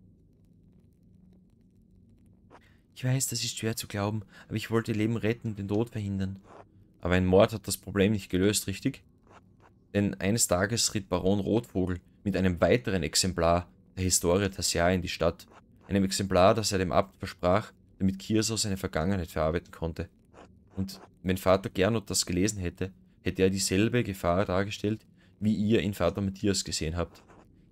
Ich weiß, das ist schwer zu glauben, aber ich wollte Leben retten und den Tod verhindern. Aber ein Mord hat das Problem nicht gelöst, richtig? Denn eines Tages ritt Baron Rotvogel mit einem weiteren Exemplar der Historia Tassiae in die Stadt. Einem Exemplar, das er dem Abt versprach, damit Kirso seine Vergangenheit verarbeiten konnte. Und wenn Vater Gernot das gelesen hätte, hätte er dieselbe Gefahr dargestellt, wie ihr in Vater Matthias gesehen habt.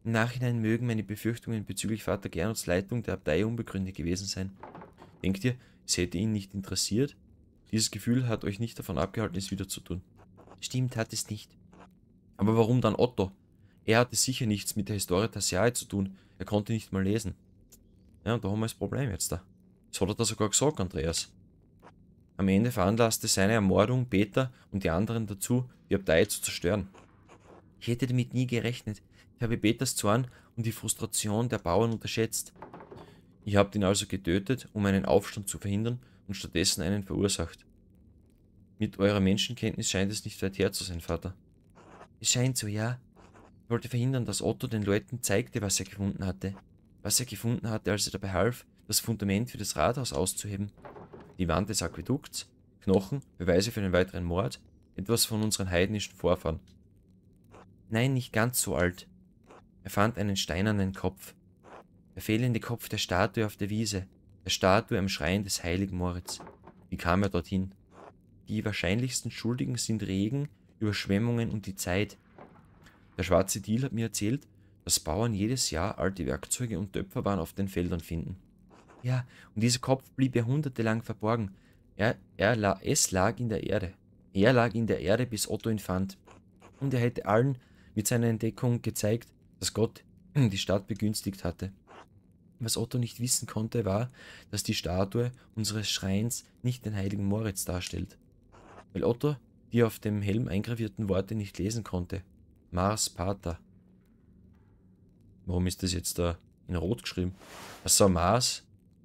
Im Nachhinein mögen meine Befürchtungen bezüglich Vater Gernot's Leitung der Abtei unbegründet gewesen sein. Denkt ihr, es hätte ihn nicht interessiert? Dieses Gefühl hat euch nicht davon abgehalten, es wieder zu tun. Stimmt, hat es nicht. Aber warum dann Otto? Er hatte sicher nichts mit der Historia Thasiae zu tun. Er konnte nicht mal lesen. Ja, und da haben wir das Problem jetzt da. Das hat er da sogar gesagt, Andreas. Am Ende veranlasste seine Ermordung Peter und die anderen dazu, die Abtei zu zerstören. Ich hätte damit nie gerechnet. Ich habe Peters Zorn und die Frustration der Bauern unterschätzt. Ihr habt ihn also getötet, um einen Aufstand zu verhindern und stattdessen einen verursacht. Mit eurer Menschenkenntnis scheint es nicht weit her zu sein, Vater. Es scheint so, ja. Ich wollte verhindern, dass Otto den Leuten zeigte, was er gefunden hatte. Was er gefunden hatte, als er dabei half, das Fundament für das Rathaus auszuheben. Die Wand des Aquädukts, Knochen, Beweise für einen weiteren Mord, etwas von unseren heidnischen Vorfahren. Nein, nicht ganz so alt. Er fand einen steinernen Kopf. Der fehlende Kopf der Statue auf der Wiese, der Statue am Schrein des heiligen Moritz. Wie kam er dorthin? Die wahrscheinlichsten Schuldigen sind Regen, Überschwemmungen und die Zeit. Der schwarze Diel hat mir erzählt, dass Bauern jedes Jahr alte Werkzeuge und Töpferwaren auf den Feldern finden. Ja, und dieser Kopf blieb jahrhundertelang verborgen. Es lag in der Erde. Er lag in der Erde, bis Otto ihn fand. Und er hätte allen mit seiner Entdeckung gezeigt, dass Gott die Stadt begünstigt hatte. Was Otto nicht wissen konnte, war, dass die Statue unseres Schreins nicht den heiligen Moritz darstellt. Weil Otto die auf dem Helm eingravierten Worte nicht lesen konnte. Mars Pater. Warum ist das jetzt da in Rot geschrieben? Achso, Mars.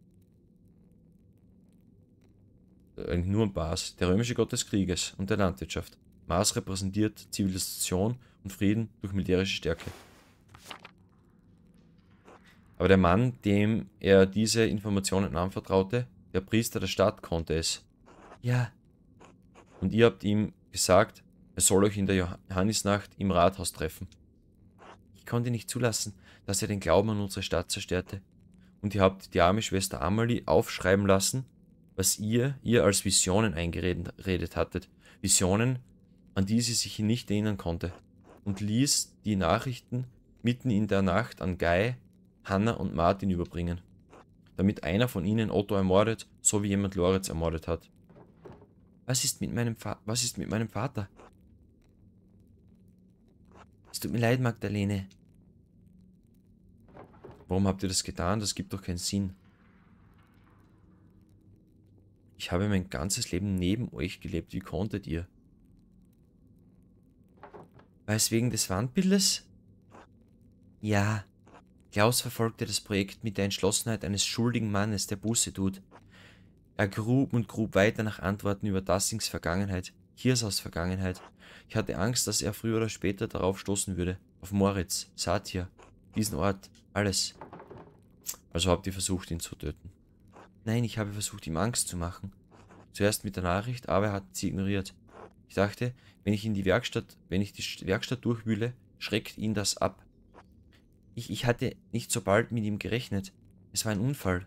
Eigentlich nur ein Mars. Der römische Gott des Krieges und der Landwirtschaft. Mars repräsentiert Zivilisation und Frieden durch militärische Stärke. Aber der Mann, dem er diese Informationen anvertraute, der Priester der Stadt, konnte es. Ja. Und ihr habt ihm gesagt, er soll euch in der Johannisnacht im Rathaus treffen. Ich konnte nicht zulassen, dass er den Glauben an unsere Stadt zerstörte. Und ihr habt die arme Schwester Amalie aufschreiben lassen, was ihr als Visionen eingeredet hattet. Visionen, an die sie sich nicht erinnern konnte. Und ließ die Nachrichten mitten in der Nacht an Guy, Hannah und Martin überbringen, damit einer von ihnen Otto ermordet, so wie jemand Loritz ermordet hat. Was ist mit meinem Vater? Es tut mir leid, Magdalene. Warum habt ihr das getan? Das gibt doch keinen Sinn. Ich habe mein ganzes Leben neben euch gelebt. Wie konntet ihr? War es wegen des Wandbildes? Ja. Klaus verfolgte das Projekt mit der Entschlossenheit eines schuldigen Mannes, der Buße tut. Er grub und grub weiter nach Antworten über Dassings Vergangenheit, Hirsaus Vergangenheit. Ich hatte Angst, dass er früher oder später darauf stoßen würde. Auf Moritz, Satir, diesen Ort, alles. Also habt ihr versucht, ihn zu töten? Nein, ich habe versucht, ihm Angst zu machen. Zuerst mit der Nachricht, aber er hat sie ignoriert. Ich dachte, wenn ich die Werkstatt durchwühle, schreckt ihn das ab. Ich hatte nicht so bald mit ihm gerechnet. Es war ein Unfall.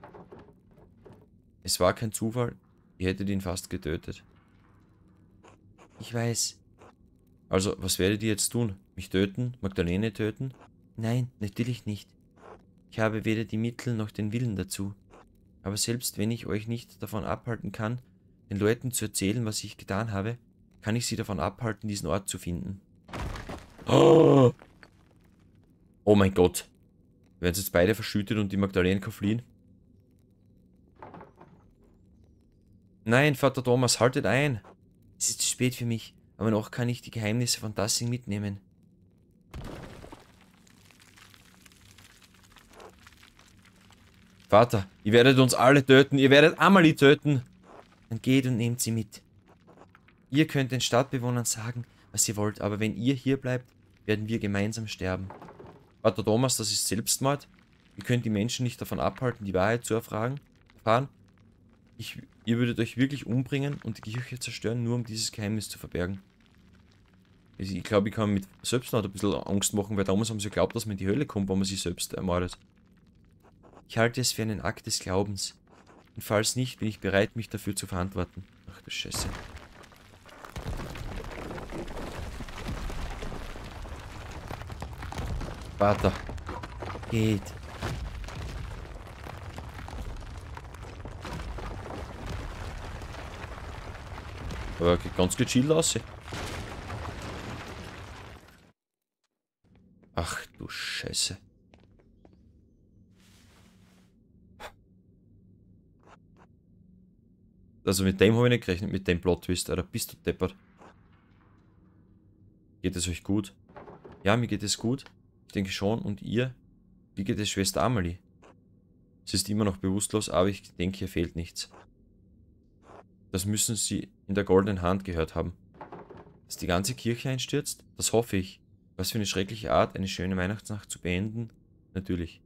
Es war kein Zufall. Ihr hättet ihn fast getötet. Ich weiß. Also, was werdet ihr jetzt tun? Mich töten? Magdalene töten? Nein, natürlich nicht. Ich habe weder die Mittel noch den Willen dazu. Aber selbst wenn ich euch nicht davon abhalten kann, den Leuten zu erzählen, was ich getan habe, kann ich sie davon abhalten, diesen Ort zu finden. Oh mein Gott. Werden sie jetzt beide verschüttet und die Magdalene kann fliehen? Nein, Vater Thomas, haltet ein. Es ist zu spät für mich, aber noch kann ich die Geheimnisse von Dassing mitnehmen. Vater, ihr werdet uns alle töten, ihr werdet Amalie töten. Dann geht und nehmt sie mit. Ihr könnt den Stadtbewohnern sagen, was ihr wollt, aber wenn ihr hier bleibt, werden wir gemeinsam sterben. Vater Thomas, das ist Selbstmord. Ihr könnt die Menschen nicht davon abhalten, die Wahrheit zu erfahren. Ihr würdet euch wirklich umbringen und die Kirche zerstören, nur um dieses Geheimnis zu verbergen. Ich glaube, ich kann mit Selbstmord ein bisschen Angst machen, weil damals haben sie geglaubt, dass man in die Hölle kommt, wenn man sich selbst ermordet. Ich halte es für einen Akt des Glaubens. Und falls nicht, bin ich bereit, mich dafür zu verantworten. Ach du Scheiße. Vater. Geht. Aber geht ganz gechillt aus. Ach du Scheiße. Also mit dem habe ich nicht gerechnet, mit dem Plot-Twist, Alter. Bist du deppert. Geht es euch gut? Ja, mir geht es gut. Ich denke schon. Und ihr? Wie geht es Schwester Amelie? Sie ist immer noch bewusstlos, aber ich denke, ihr fehlt nichts. Das müssen Sie in der goldenen Hand gehört haben. Dass die ganze Kirche einstürzt? Das hoffe ich. Was für eine schreckliche Art, eine schöne Weihnachtsnacht zu beenden? Natürlich.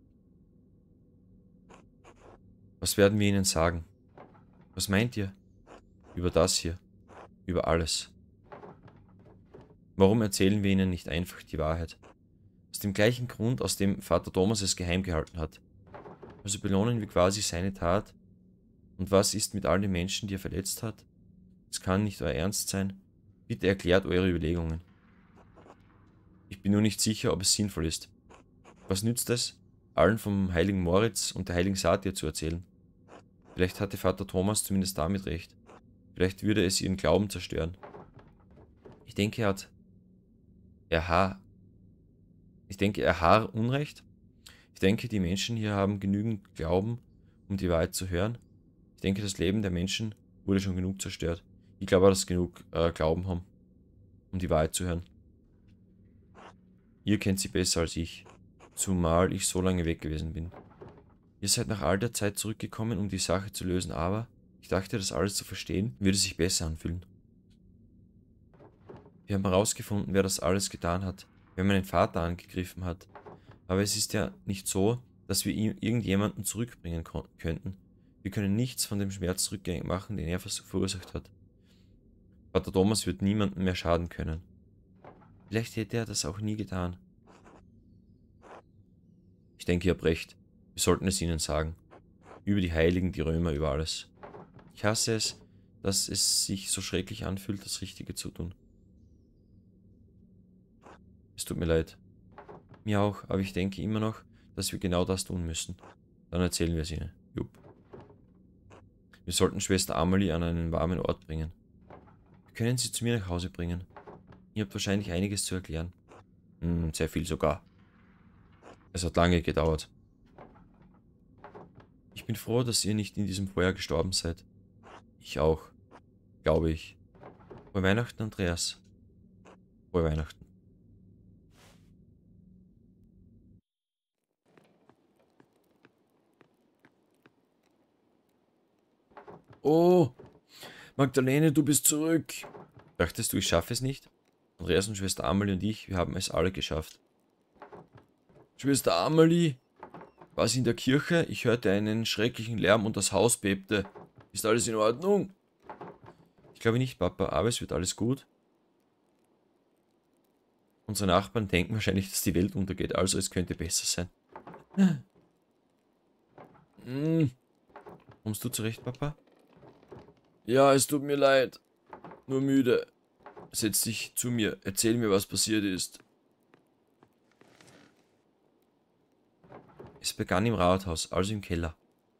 Was werden wir Ihnen sagen? Was meint ihr? Über das hier. Über alles. Warum erzählen wir Ihnen nicht einfach die Wahrheit? Aus dem gleichen Grund, aus dem Vater Thomas es geheim gehalten hat. Also belohnen wir quasi seine Tat. Und was ist mit all den Menschen, die er verletzt hat? Es kann nicht euer Ernst sein. Bitte erklärt eure Überlegungen. Ich bin nur nicht sicher, ob es sinnvoll ist. Was nützt es, allen vom heiligen Moritz und der heiligen Satir zu erzählen? Vielleicht hatte Vater Thomas zumindest damit recht. Vielleicht würde es ihren Glauben zerstören. Ich denke, er hat Unrecht. Ich denke, die Menschen hier haben genügend Glauben, um die Wahrheit zu hören. Ich denke, das Leben der Menschen wurde schon genug zerstört. Ich glaube, dass sie genug Glauben haben, um die Wahrheit zu hören. Ihr kennt sie besser als ich, zumal ich so lange weg gewesen bin. Ihr seid nach all der Zeit zurückgekommen, um die Sache zu lösen, aber ich dachte, das alles zu verstehen, würde sich besser anfühlen. Wir haben herausgefunden, wer das alles getan hat, wer meinen Vater angegriffen hat. Aber es ist ja nicht so, dass wir ihm irgendjemanden zurückbringen könnten. Wir können nichts von dem Schmerz rückgängig machen, den er verursacht hat. Vater Thomas wird niemandem mehr schaden können. Vielleicht hätte er das auch nie getan. Ich denke, ihr habt recht. Wir sollten es ihnen sagen. Über die Heiligen, die Römer, über alles. Ich hasse es, dass es sich so schrecklich anfühlt, das Richtige zu tun. Es tut mir leid. Mir auch, aber ich denke immer noch, dass wir genau das tun müssen. Dann erzählen wir es ihnen. Jupp. Wir sollten Schwester Amelie an einen warmen Ort bringen. Wir können sie zu mir nach Hause bringen. Ihr habt wahrscheinlich einiges zu erklären. Sehr viel sogar. Es hat lange gedauert. Ich bin froh, dass ihr nicht in diesem Feuer gestorben seid. Ich auch. Glaube ich. Frohe Weihnachten, Andreas. Frohe Weihnachten. Oh, Magdalene, du bist zurück. Dachtest du, ich schaffe es nicht? Andreas und Schwester Amelie und ich, wir haben es alle geschafft. Schwester Amelie, war sie in der Kirche? Ich hörte einen schrecklichen Lärm und das Haus bebte. Ist alles in Ordnung? Ich glaube nicht, Papa, aber es wird alles gut. Unsere Nachbarn denken wahrscheinlich, dass die Welt untergeht, also es könnte besser sein. Kommst du zurecht, Papa? Ja, es tut mir leid. Nur müde. Setz dich zu mir. Erzähl mir, was passiert ist. Es begann im Rathaus, also im Keller.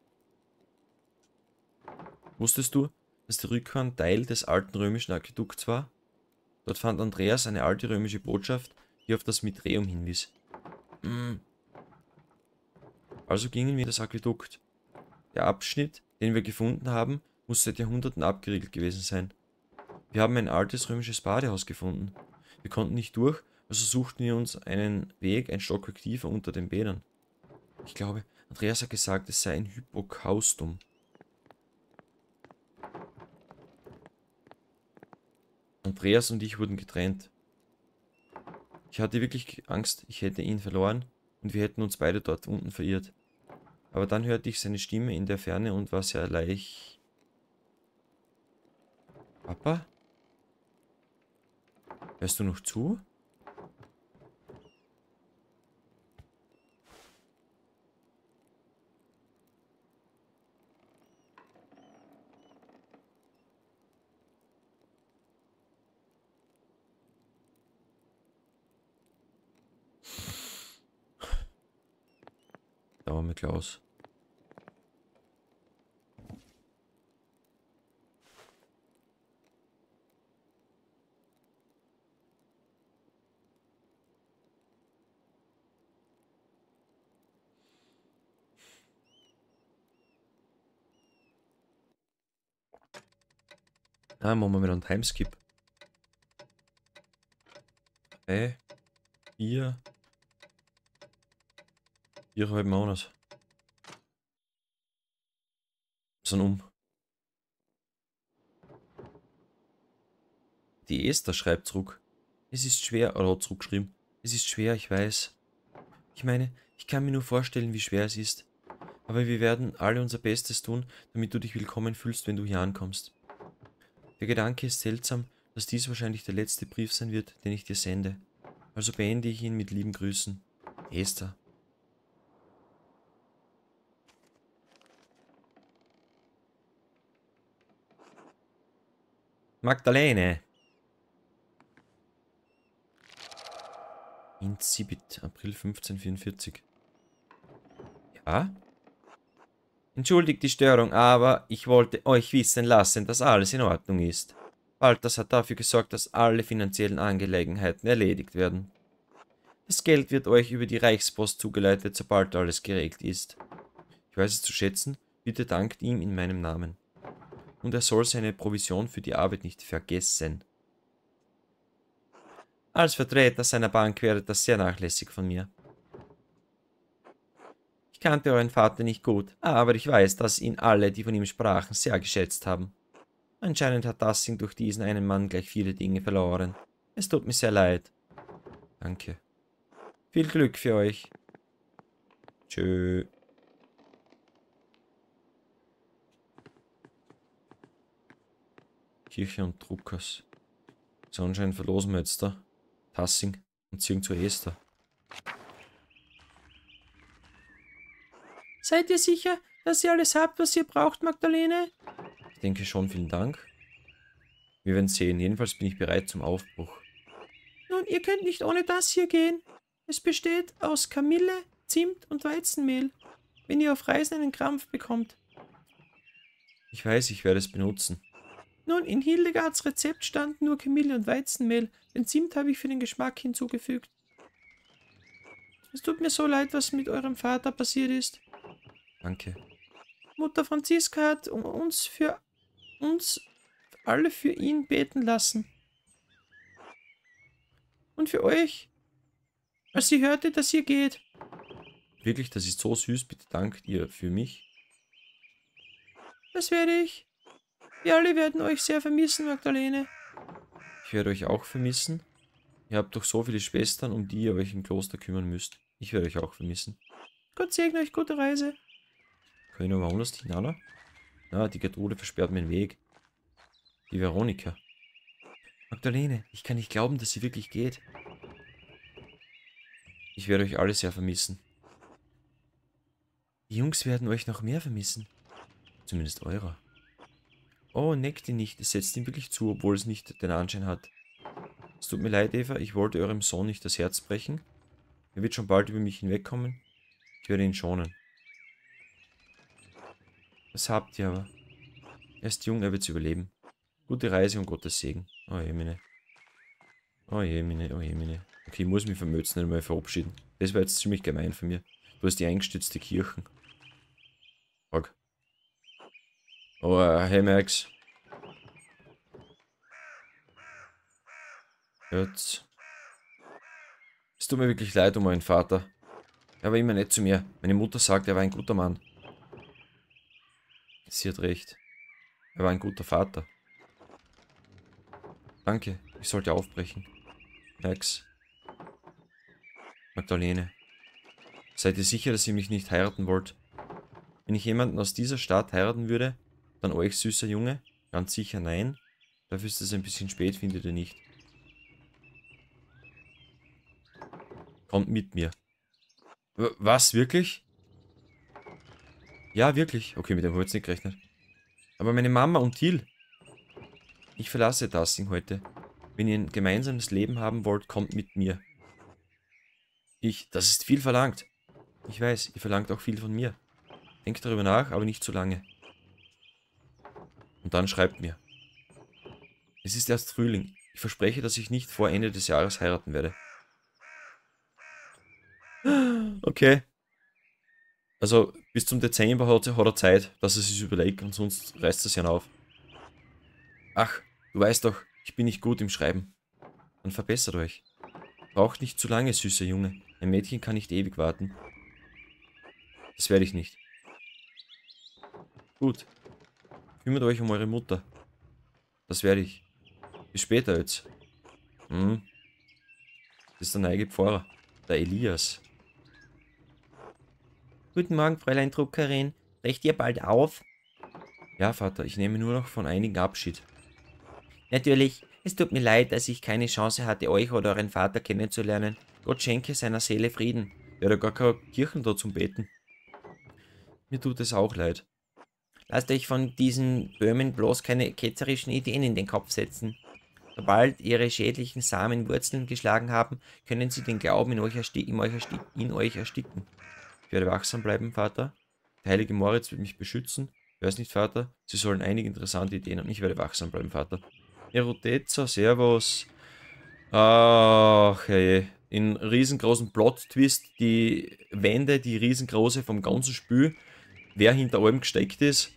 Wusstest du, dass die Rückwand Teil des alten römischen Aquädukts war? Dort fand Andreas eine alte römische Botschaft, die auf das Mitreum hinwies. Also gingen wir in das Aquädukt. Der Abschnitt, den wir gefunden haben, muss seit Jahrhunderten abgeriegelt gewesen sein. Wir haben ein altes römisches Badehaus gefunden. Wir konnten nicht durch, also suchten wir uns einen Weg ein Stockwerk tiefer unter den Bädern. Ich glaube, Andreas hat gesagt, es sei ein Hypokaustum. Andreas und ich wurden getrennt. Ich hatte wirklich Angst, ich hätte ihn verloren und wir hätten uns beide dort unten verirrt. Aber dann hörte ich seine Stimme in der Ferne und war sehr leicht. Papa? Hörst du noch zu? Arme Klaus. Ah, machen wir wieder einen Timeskip. 3, 4, 4,5 Monate. Sind um. Die Esther schreibt zurück. Es ist schwer, oder hat zurückgeschrieben. Es ist schwer, ich weiß. Ich meine, ich kann mir nur vorstellen, wie schwer es ist. Aber wir werden alle unser Bestes tun, damit du dich willkommen fühlst, wenn du hier ankommst. Der Gedanke ist seltsam, dass dies wahrscheinlich der letzte Brief sein wird, den ich dir sende. Also beende ich ihn mit lieben Grüßen. Esther. Magdalene. Incipit, April 1544. Ja? Entschuldigt die Störung, aber ich wollte euch wissen lassen, dass alles in Ordnung ist. Balthas hat dafür gesorgt, dass alle finanziellen Angelegenheiten erledigt werden. Das Geld wird euch über die Reichspost zugeleitet, sobald alles geregelt ist. Ich weiß es zu schätzen, bitte dankt ihm in meinem Namen. Und er soll seine Provision für die Arbeit nicht vergessen. Als Vertreter seiner Bank wäre das sehr nachlässig von mir. Ich kannte euren Vater nicht gut, aber ich weiß, dass ihn alle, die von ihm sprachen, sehr geschätzt haben. Anscheinend hat Tassing durch diesen einen Mann gleich viele Dinge verloren. Es tut mir sehr leid. Danke. Viel Glück für euch. Tschö. Kirche und Druckers. So anscheinend verlosen wir jetzt da Tassing und ziehen zu Esther. Seid ihr sicher, dass ihr alles habt, was ihr braucht, Magdalene? Ich denke schon, vielen Dank. Wir werden sehen. Jedenfalls bin ich bereit zum Aufbruch. Nun, ihr könnt nicht ohne das hier gehen. Es besteht aus Kamille, Zimt und Weizenmehl, wenn ihr auf Reisen einen Krampf bekommt. Ich weiß, ich werde es benutzen. Nun, in Hildegards Rezept standen nur Kamille und Weizenmehl. Den Zimt habe ich für den Geschmack hinzugefügt. Es tut mir so leid, was mit eurem Vater passiert ist. Danke. Mutter Franziska hat uns alle für ihn beten lassen. Und für euch, als sie hörte, dass ihr geht. Wirklich, das ist so süß. Bitte dankt ihr für mich. Das werde ich. Wir alle werden euch sehr vermissen, Magdalene. Ich werde euch auch vermissen. Ihr habt doch so viele Schwestern, um die ihr euch im Kloster kümmern müsst. Ich werde euch auch vermissen. Gott segne euch, gute Reise. Kann ich noch woanders hin, oder? Na, die Gertrude versperrt mir den Weg. Die Veronika. Magdalene, ich kann nicht glauben, dass sie wirklich geht. Ich werde euch alle sehr vermissen. Die Jungs werden euch noch mehr vermissen. Zumindest eurer. Oh, neckt ihn nicht. Es setzt ihm wirklich zu, obwohl es nicht den Anschein hat. Es tut mir leid, Eva. Ich wollte eurem Sohn nicht das Herz brechen. Er wird schon bald über mich hinwegkommen. Ich werde ihn schonen. Was habt ihr aber? Er ist jung, er wird es überleben. Gute Reise und Gottes Segen. Oh jemine. Oh jemine, oh jemine. Okay, ich muss mich vom Mötzen einmal verabschieden. Das war jetzt ziemlich gemein von mir. Du hast die eingestützte Kirchen. Fuck. Oh, hey Max. Jetzt. Es tut mir wirklich leid um meinen Vater. Er war immer nett zu mir. Meine Mutter sagt, er war ein guter Mann. Sie hat recht. Er war ein guter Vater. Danke, ich sollte aufbrechen. Max. Magdalene. Seid ihr sicher, dass ihr mich nicht heiraten wollt? Wenn ich jemanden aus dieser Stadt heiraten würde, dann euch, süßer Junge? Ganz sicher nein. Dafür ist es ein bisschen spät, findet ihr nicht? Kommt mit mir. Was, wirklich? Ja, wirklich. Okay, mit dem habe ich jetzt nicht gerechnet. Aber meine Mama und Till. Ich verlasse Tassing heute. Wenn ihr ein gemeinsames Leben haben wollt, kommt mit mir. Das ist viel verlangt. Ich weiß, ihr verlangt auch viel von mir. Denkt darüber nach, aber nicht zu lange. Und dann schreibt mir. Es ist erst Frühling. Ich verspreche, dass ich nicht vor Ende des Jahres heiraten werde. Okay. Also bis zum Dezember hat er Zeit, dass er sich überlegt und sonst reißt es ja auf. Ach, du weißt doch, ich bin nicht gut im Schreiben. Dann verbessert euch. Braucht nicht zu lange, süßer Junge. Ein Mädchen kann nicht ewig warten. Das werde ich nicht. Gut. Kümmert euch um eure Mutter. Das werde ich. Bis später jetzt. Hm. Das ist der neue Pfarrer. Der Elias. Guten Morgen, Fräulein Druckerin. Brecht ihr bald auf? Ja, Vater, ich nehme nur noch von einigen Abschied. Natürlich, es tut mir leid, dass ich keine Chance hatte, euch oder euren Vater kennenzulernen. Gott schenke seiner Seele Frieden. Ja, da gar keine Kirchen da zum Beten. Mir tut es auch leid. Lasst euch von diesen Böhmen bloß keine ketzerischen Ideen in den Kopf setzen. Sobald ihre schädlichen Samen Wurzeln geschlagen haben, können sie den Glauben in euch ersticken. Ich werde wachsam bleiben, Vater. Der heilige Moritz wird mich beschützen. Ich weiß nicht, Vater. Sie sollen einige interessante Ideen haben. Ich werde wachsam bleiben, Vater. Eroteza, Servus. Ach, hey. In riesengroßen Plot-Twist, die Wände, die riesengroße vom ganzen Spiel, wer hinter allem gesteckt ist.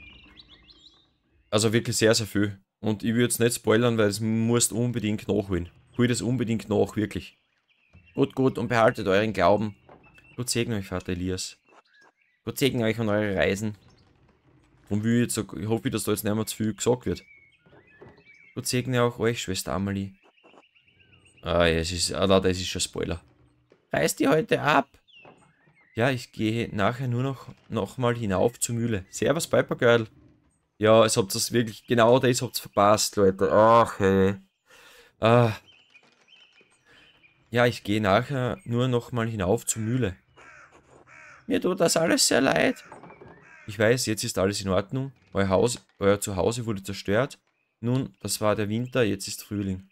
Also wirklich sehr, sehr viel. Und ich würde es nicht spoilern, weil es musst unbedingt nachholen. Hol das unbedingt nach, wirklich. Gut, und behaltet euren Glauben. Gott segne euch, Vater Elias. Gott segne euch und eure Reisen. Und wie jetzt, ich hoffe, dass da jetzt nicht mehr zu viel gesagt wird. Gott segne auch euch, Schwester Amalie. Ah, ja, das ist schon Spoiler. Reist ihr heute ab? Ja, ich gehe nachher nur noch mal hinauf zur Mühle. Servus, Pipergirl. Ja, es habt das wirklich, genau das habt ihr verpasst, Leute. Ach, hey. Ah. Ja, ich gehe nachher nur noch mal hinauf zur Mühle. Mir tut das alles sehr leid. Ich weiß, jetzt ist alles in Ordnung. Euer Zuhause wurde zerstört. Nun, das war der Winter, jetzt ist Frühling.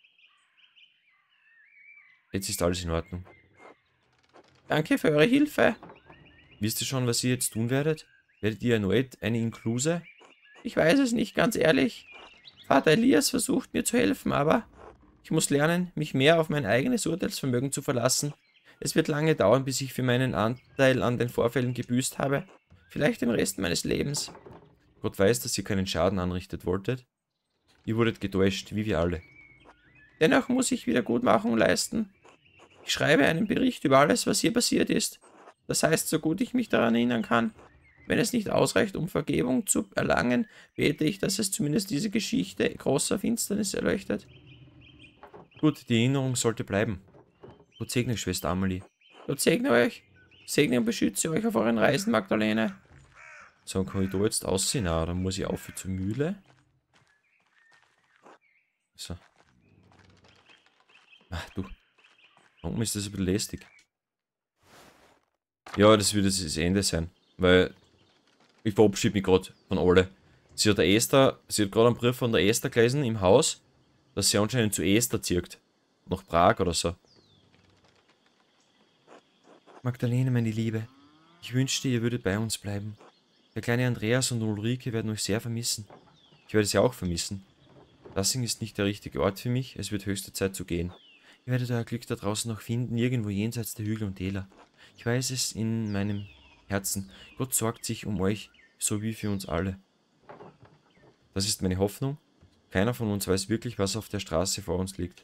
Jetzt ist alles in Ordnung. Danke für eure Hilfe. Wisst ihr schon, was ihr jetzt tun werdet? Werdet ihr erneut eine Inkluse? Ich weiß es nicht, ganz ehrlich. Vater Elias versucht mir zu helfen, aber ich muss lernen, mich mehr auf mein eigenes Urteilsvermögen zu verlassen. Es wird lange dauern, bis ich für meinen Anteil an den Vorfällen gebüßt habe. Vielleicht den Rest meines Lebens. Gott weiß, dass ihr keinen Schaden anrichtet wolltet. Ihr wurdet getäuscht, wie wir alle. Dennoch muss ich Wiedergutmachung leisten. Ich schreibe einen Bericht über alles, was hier passiert ist. Das heißt, so gut ich mich daran erinnern kann. Wenn es nicht ausreicht, um Vergebung zu erlangen, bete ich, dass es zumindest diese Geschichte großer Finsternis erleuchtet. Gut, die Erinnerung sollte bleiben. Gott segne, Schwester Amalie. Gott segne euch. Segne und beschütze euch auf euren Reisen, Magdalene. So, kann ich da jetzt aussehen? Ah, dann muss ich auf zur Mühle. So. Ach du. Warum ist das ein bisschen lästig? Ja, das wird jetzt das Ende sein. Weil ich verabschiede mich gerade von alle. Sie hat gerade einen Brief von der Esther gelesen im Haus, dass sie anscheinend zu Esther zieht. Nach Prag oder so. Magdalene, meine Liebe, ich wünschte, ihr würdet bei uns bleiben. Der kleine Andreas und Ulrike werden euch sehr vermissen. Ich werde sie auch vermissen. Lassing ist nicht der richtige Ort für mich, es wird höchste Zeit zu gehen. Ihr werdet euer Glück da draußen noch finden, irgendwo jenseits der Hügel und Täler. Ich weiß es in meinem Herzen. Gott sorgt sich um euch, so wie für uns alle. Das ist meine Hoffnung. Keiner von uns weiß wirklich, was auf der Straße vor uns liegt.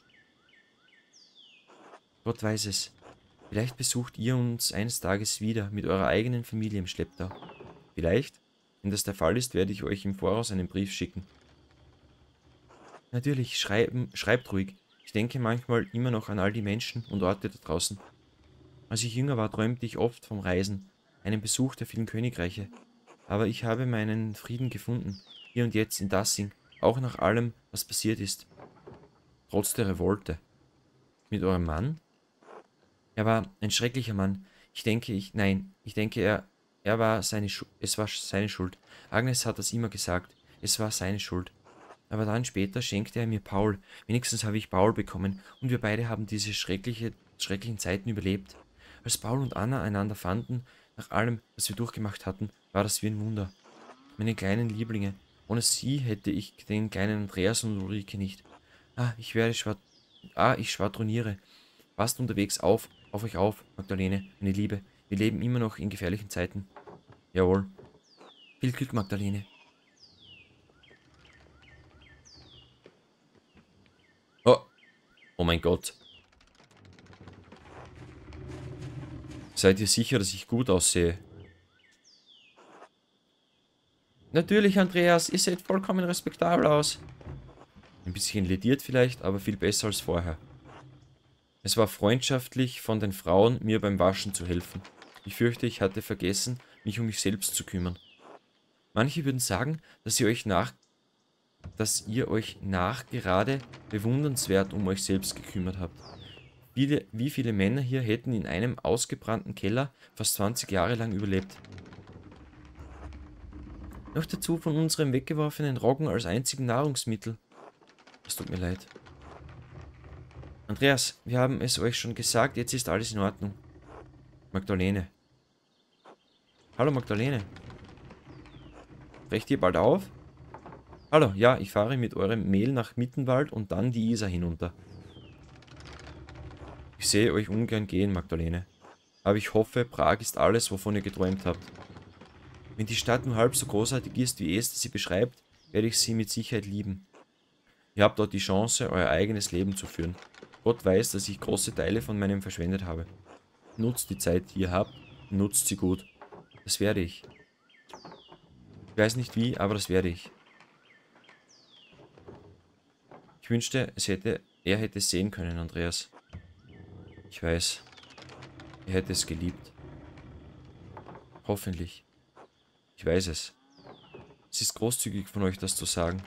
Gott weiß es. Vielleicht besucht ihr uns eines Tages wieder mit eurer eigenen Familie im Schlepptau. Vielleicht, wenn das der Fall ist, werde ich euch im Voraus einen Brief schicken. Natürlich, schreibt ruhig. Ich denke manchmal immer noch an all die Menschen und Orte da draußen. Als ich jünger war, träumte ich oft vom Reisen, einem Besuch der vielen Königreiche. Aber ich habe meinen Frieden gefunden, hier und jetzt in Dassing, auch nach allem, was passiert ist. Trotz der Revolte. Mit eurem Mann? Er war ein schrecklicher Mann. Ich denke, es war seine Schuld. Agnes hat das immer gesagt. Es war seine Schuld. Aber dann später schenkte er mir Paul. Wenigstens habe ich Paul bekommen und wir beide haben diese schrecklichen Zeiten überlebt. Als Paul und Anna einander fanden, nach allem, was wir durchgemacht hatten, war das wie ein Wunder. Meine kleinen Lieblinge. Ohne sie hätte ich den kleinen Andreas und Ulrike nicht. Ich schwadroniere. Passt unterwegs auf euch auf, Magdalene, meine Liebe. Wir leben immer noch in gefährlichen Zeiten. Jawohl. Viel Glück, Magdalene. Oh, oh mein Gott. Seid ihr sicher, dass ich gut aussehe? Natürlich, Andreas, ihr seht vollkommen respektabel aus. Ein bisschen lediert vielleicht, aber viel besser als vorher. Es war freundschaftlich von den Frauen, mir beim Waschen zu helfen. Ich fürchte, ich hatte vergessen, mich um mich selbst zu kümmern. Manche würden sagen, dass ihr euch nachgerade bewundernswert um euch selbst gekümmert habt. Wie viele Männer hier hätten in einem ausgebrannten Keller fast 20 Jahre lang überlebt? Noch dazu von unserem weggeworfenen Roggen als einzigen Nahrungsmittel. Es tut mir leid. Andreas, wir haben es euch schon gesagt, jetzt ist alles in Ordnung. Magdalene. Hallo Magdalene. Brecht ihr bald auf? Hallo, ja, ich fahre mit eurem Mehl nach Mittenwald und dann die Isar hinunter. Ich sehe euch ungern gehen, Magdalene. Aber ich hoffe, Prag ist alles, wovon ihr geträumt habt. Wenn die Stadt nur halb so großartig ist, wie Esther sie beschreibt, werde ich sie mit Sicherheit lieben. Ihr habt dort die Chance, euer eigenes Leben zu führen. Gott weiß, dass ich große Teile von meinem verschwendet habe. Nutzt die Zeit, die ihr habt, und nutzt sie gut. Das werde ich. Ich weiß nicht wie, aber das werde ich. Ich wünschte, er hätte es sehen können, Andreas. Ich weiß. Er hätte es geliebt. Hoffentlich. Ich weiß es. Es ist großzügig von euch, das zu sagen.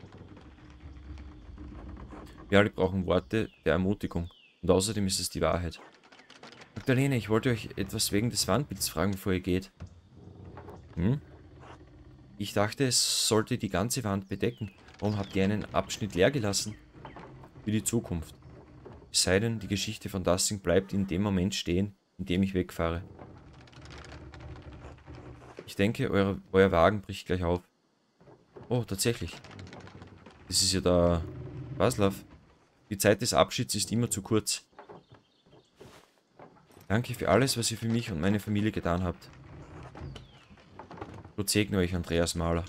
Wir alle brauchen Worte der Ermutigung. Und außerdem ist es die Wahrheit. Magdalene, ich wollte euch etwas wegen des Wandbilds fragen, bevor ihr geht. Hm? Ich dachte, es sollte die ganze Wand bedecken. Warum habt ihr einen Abschnitt leer gelassen? Für die Zukunft. Es sei denn, die Geschichte von Dassing bleibt in dem Moment stehen, in dem ich wegfahre. Ich denke, euer Wagen bricht gleich auf. Oh, tatsächlich. Das ist ja der Václav. Die Zeit des Abschieds ist immer zu kurz. Danke für alles, was ihr für mich und meine Familie getan habt. Gott segne euch, Andreas Mahler.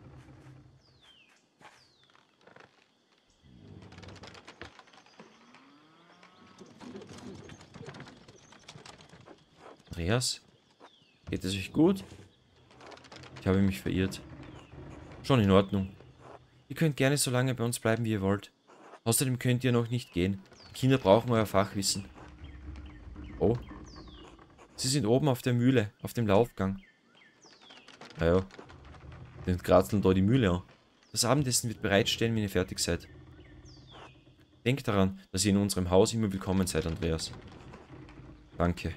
Andreas? Geht es euch gut? Ich habe mich verirrt. Schon in Ordnung. Ihr könnt gerne so lange bei uns bleiben, wie ihr wollt. Außerdem könnt ihr noch nicht gehen. Die Kinder brauchen euer Fachwissen. Oh. Sie sind oben auf der Mühle, auf dem Laufgang. Naja. Den kratzeln da die Mühle an. Das Abendessen wird bereitstehen, wenn ihr fertig seid. Denkt daran, dass ihr in unserem Haus immer willkommen seid, Andreas. Danke.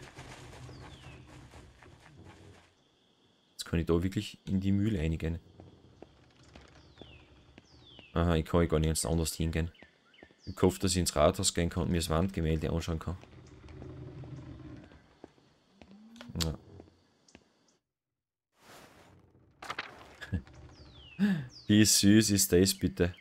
Jetzt kann ich da wirklich in die Mühle einigen. Aha, ich kann gar nicht jetzt anders hingehen. Ich hoffe, dass ich ins Rathaus gehen kann und mir das Wandgemälde anschauen kann. Ja. Wie süß ist das bitte?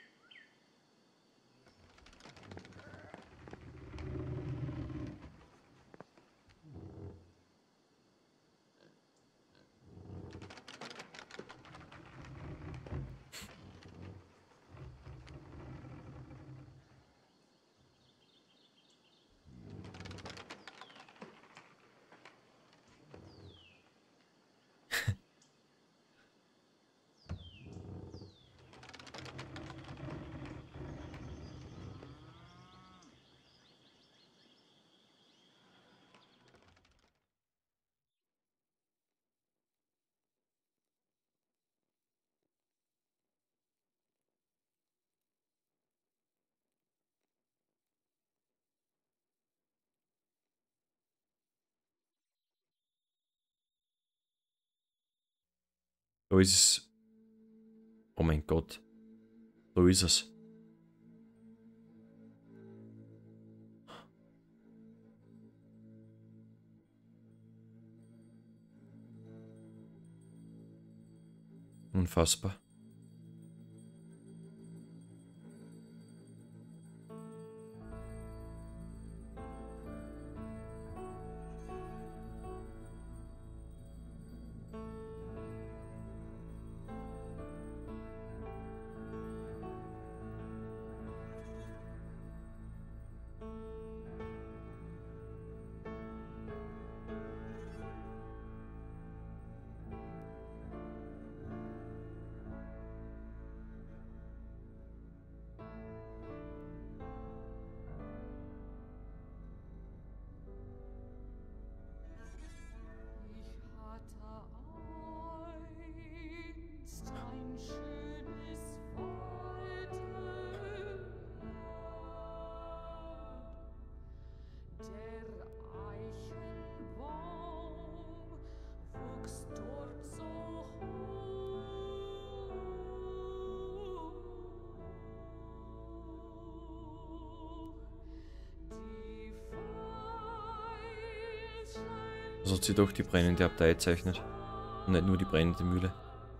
Da ist es. Oh mein Gott. Da ist es. Unfassbar. Also hat sie doch die brennende Abtei gezeichnet. Und nicht nur die brennende Mühle.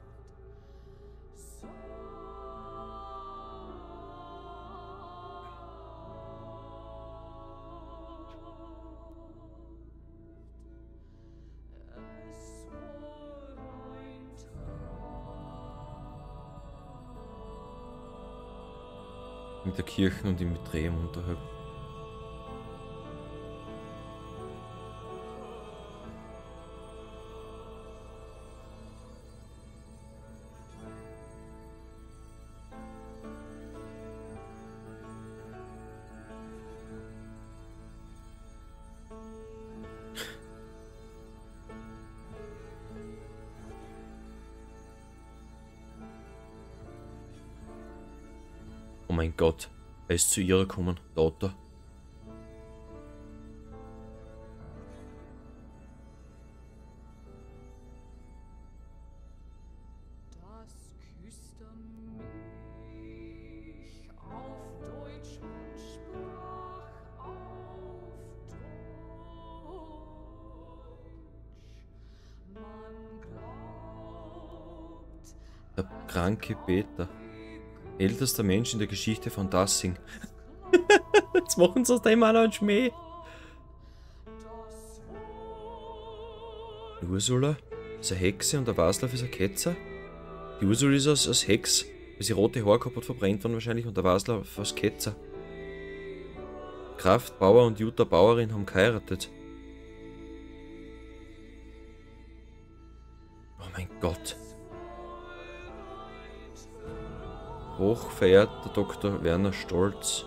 Mit der Kirche und im Betrieb unterhalb. Oh mein Gott, er ist zu ihr gekommen, der Otter. Das küsste mich auf Deutsch und sprach auf Deutsch. Man glaubt, Der kranke Peter. Ältester Mensch in der Geschichte von Dassing. Jetzt machen sie aus dem auch noch einen Schmäh. Die Ursula ist eine Hexe und der Václav ist ein Ketzer. Die Ursula ist als Hex, weil sie rote Haare gehabt hat, verbrennt worden wahrscheinlich, und der Václav als Ketzer. Kraft Bauer und Jutta Bauerin haben geheiratet. Oh mein Gott. Hochverehrter Dr. Werner Stolz.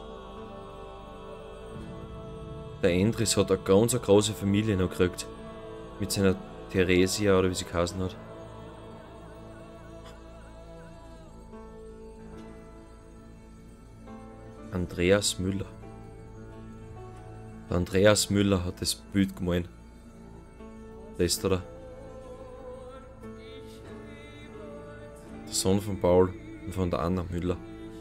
Der Endres hat eine ganz große Familie noch gekriegt. Mit seiner Theresia oder wie sie geheißen hat. Andreas Müller. Der Andreas Müller hat das Bild gemalt. Das ist da. Der Sohn von Paul. Und von der Anna Müller.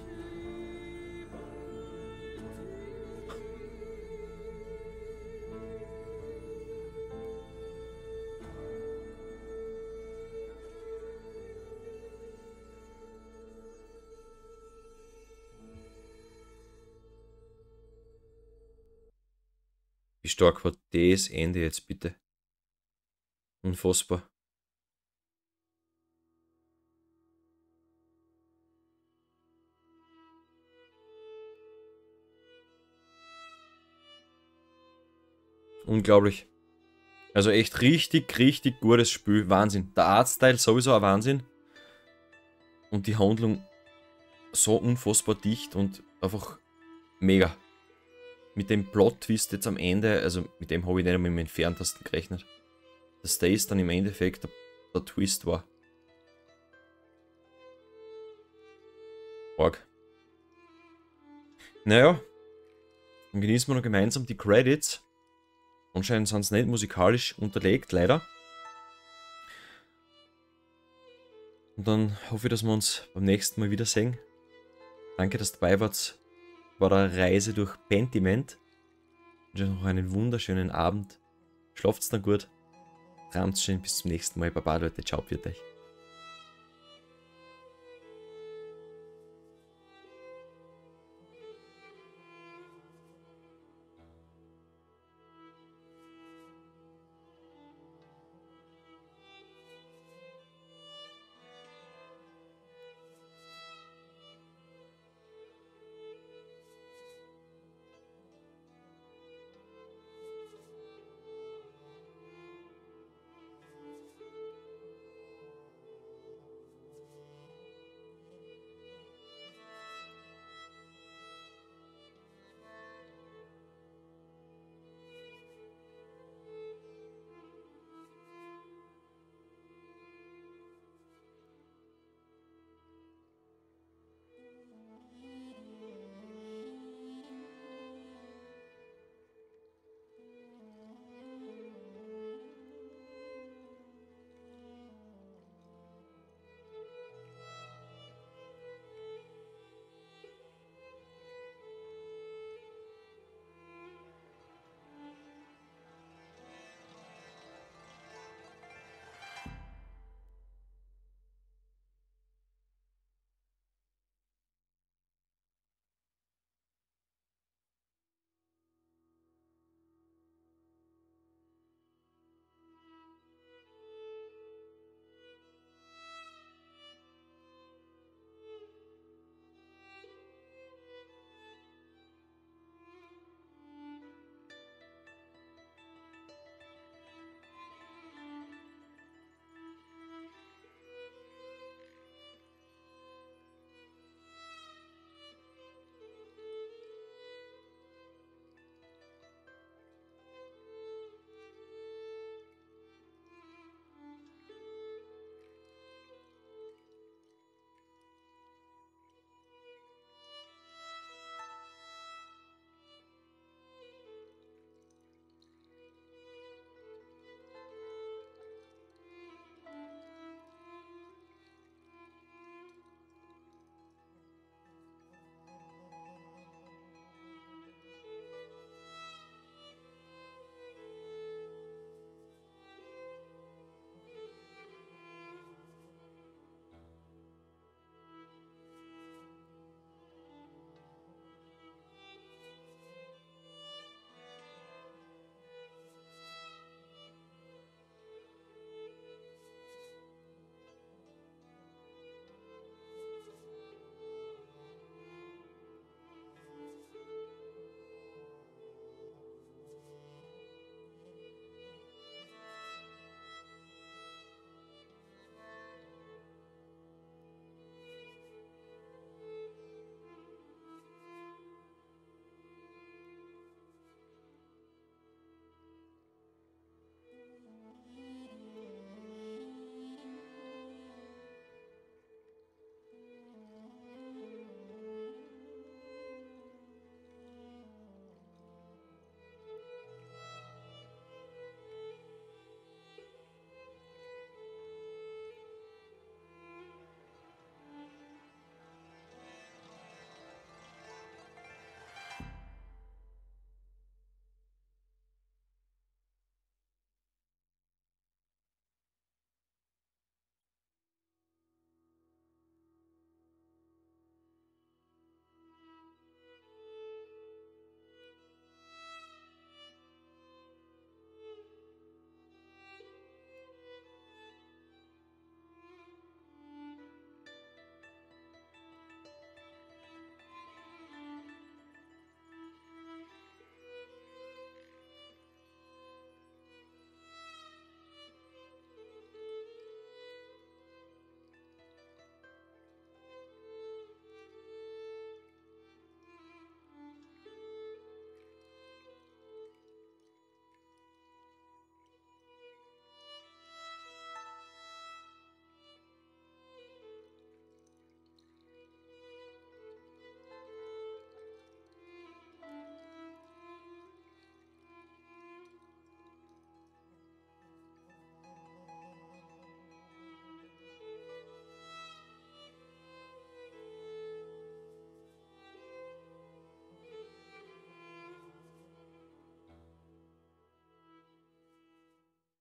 Wie stark war das Ende jetzt bitte? Unfassbar. Unglaublich. Also echt richtig, richtig gutes Spiel. Wahnsinn. Der Artstyle sowieso ein Wahnsinn. Und die Handlung so unfassbar dicht und einfach mega. Mit dem Plot-Twist jetzt am Ende, also mit dem habe ich nicht einmal im Entferntesten gerechnet. Dass das dann im Endeffekt der Twist war. Arg. Naja, dann genießen wir noch gemeinsam die Credits. Anscheinend sind sie nicht musikalisch unterlegt, leider. Und dann hoffe ich, dass wir uns beim nächsten Mal wiedersehen. Danke, dass ihr dabei wart bei der Reise durch Pentiment. Ich wünsche euch noch einen wunderschönen Abend. Schlaft's dann gut. Träumt's schön. Bis zum nächsten Mal. Baba, Leute. Ciao, für euch.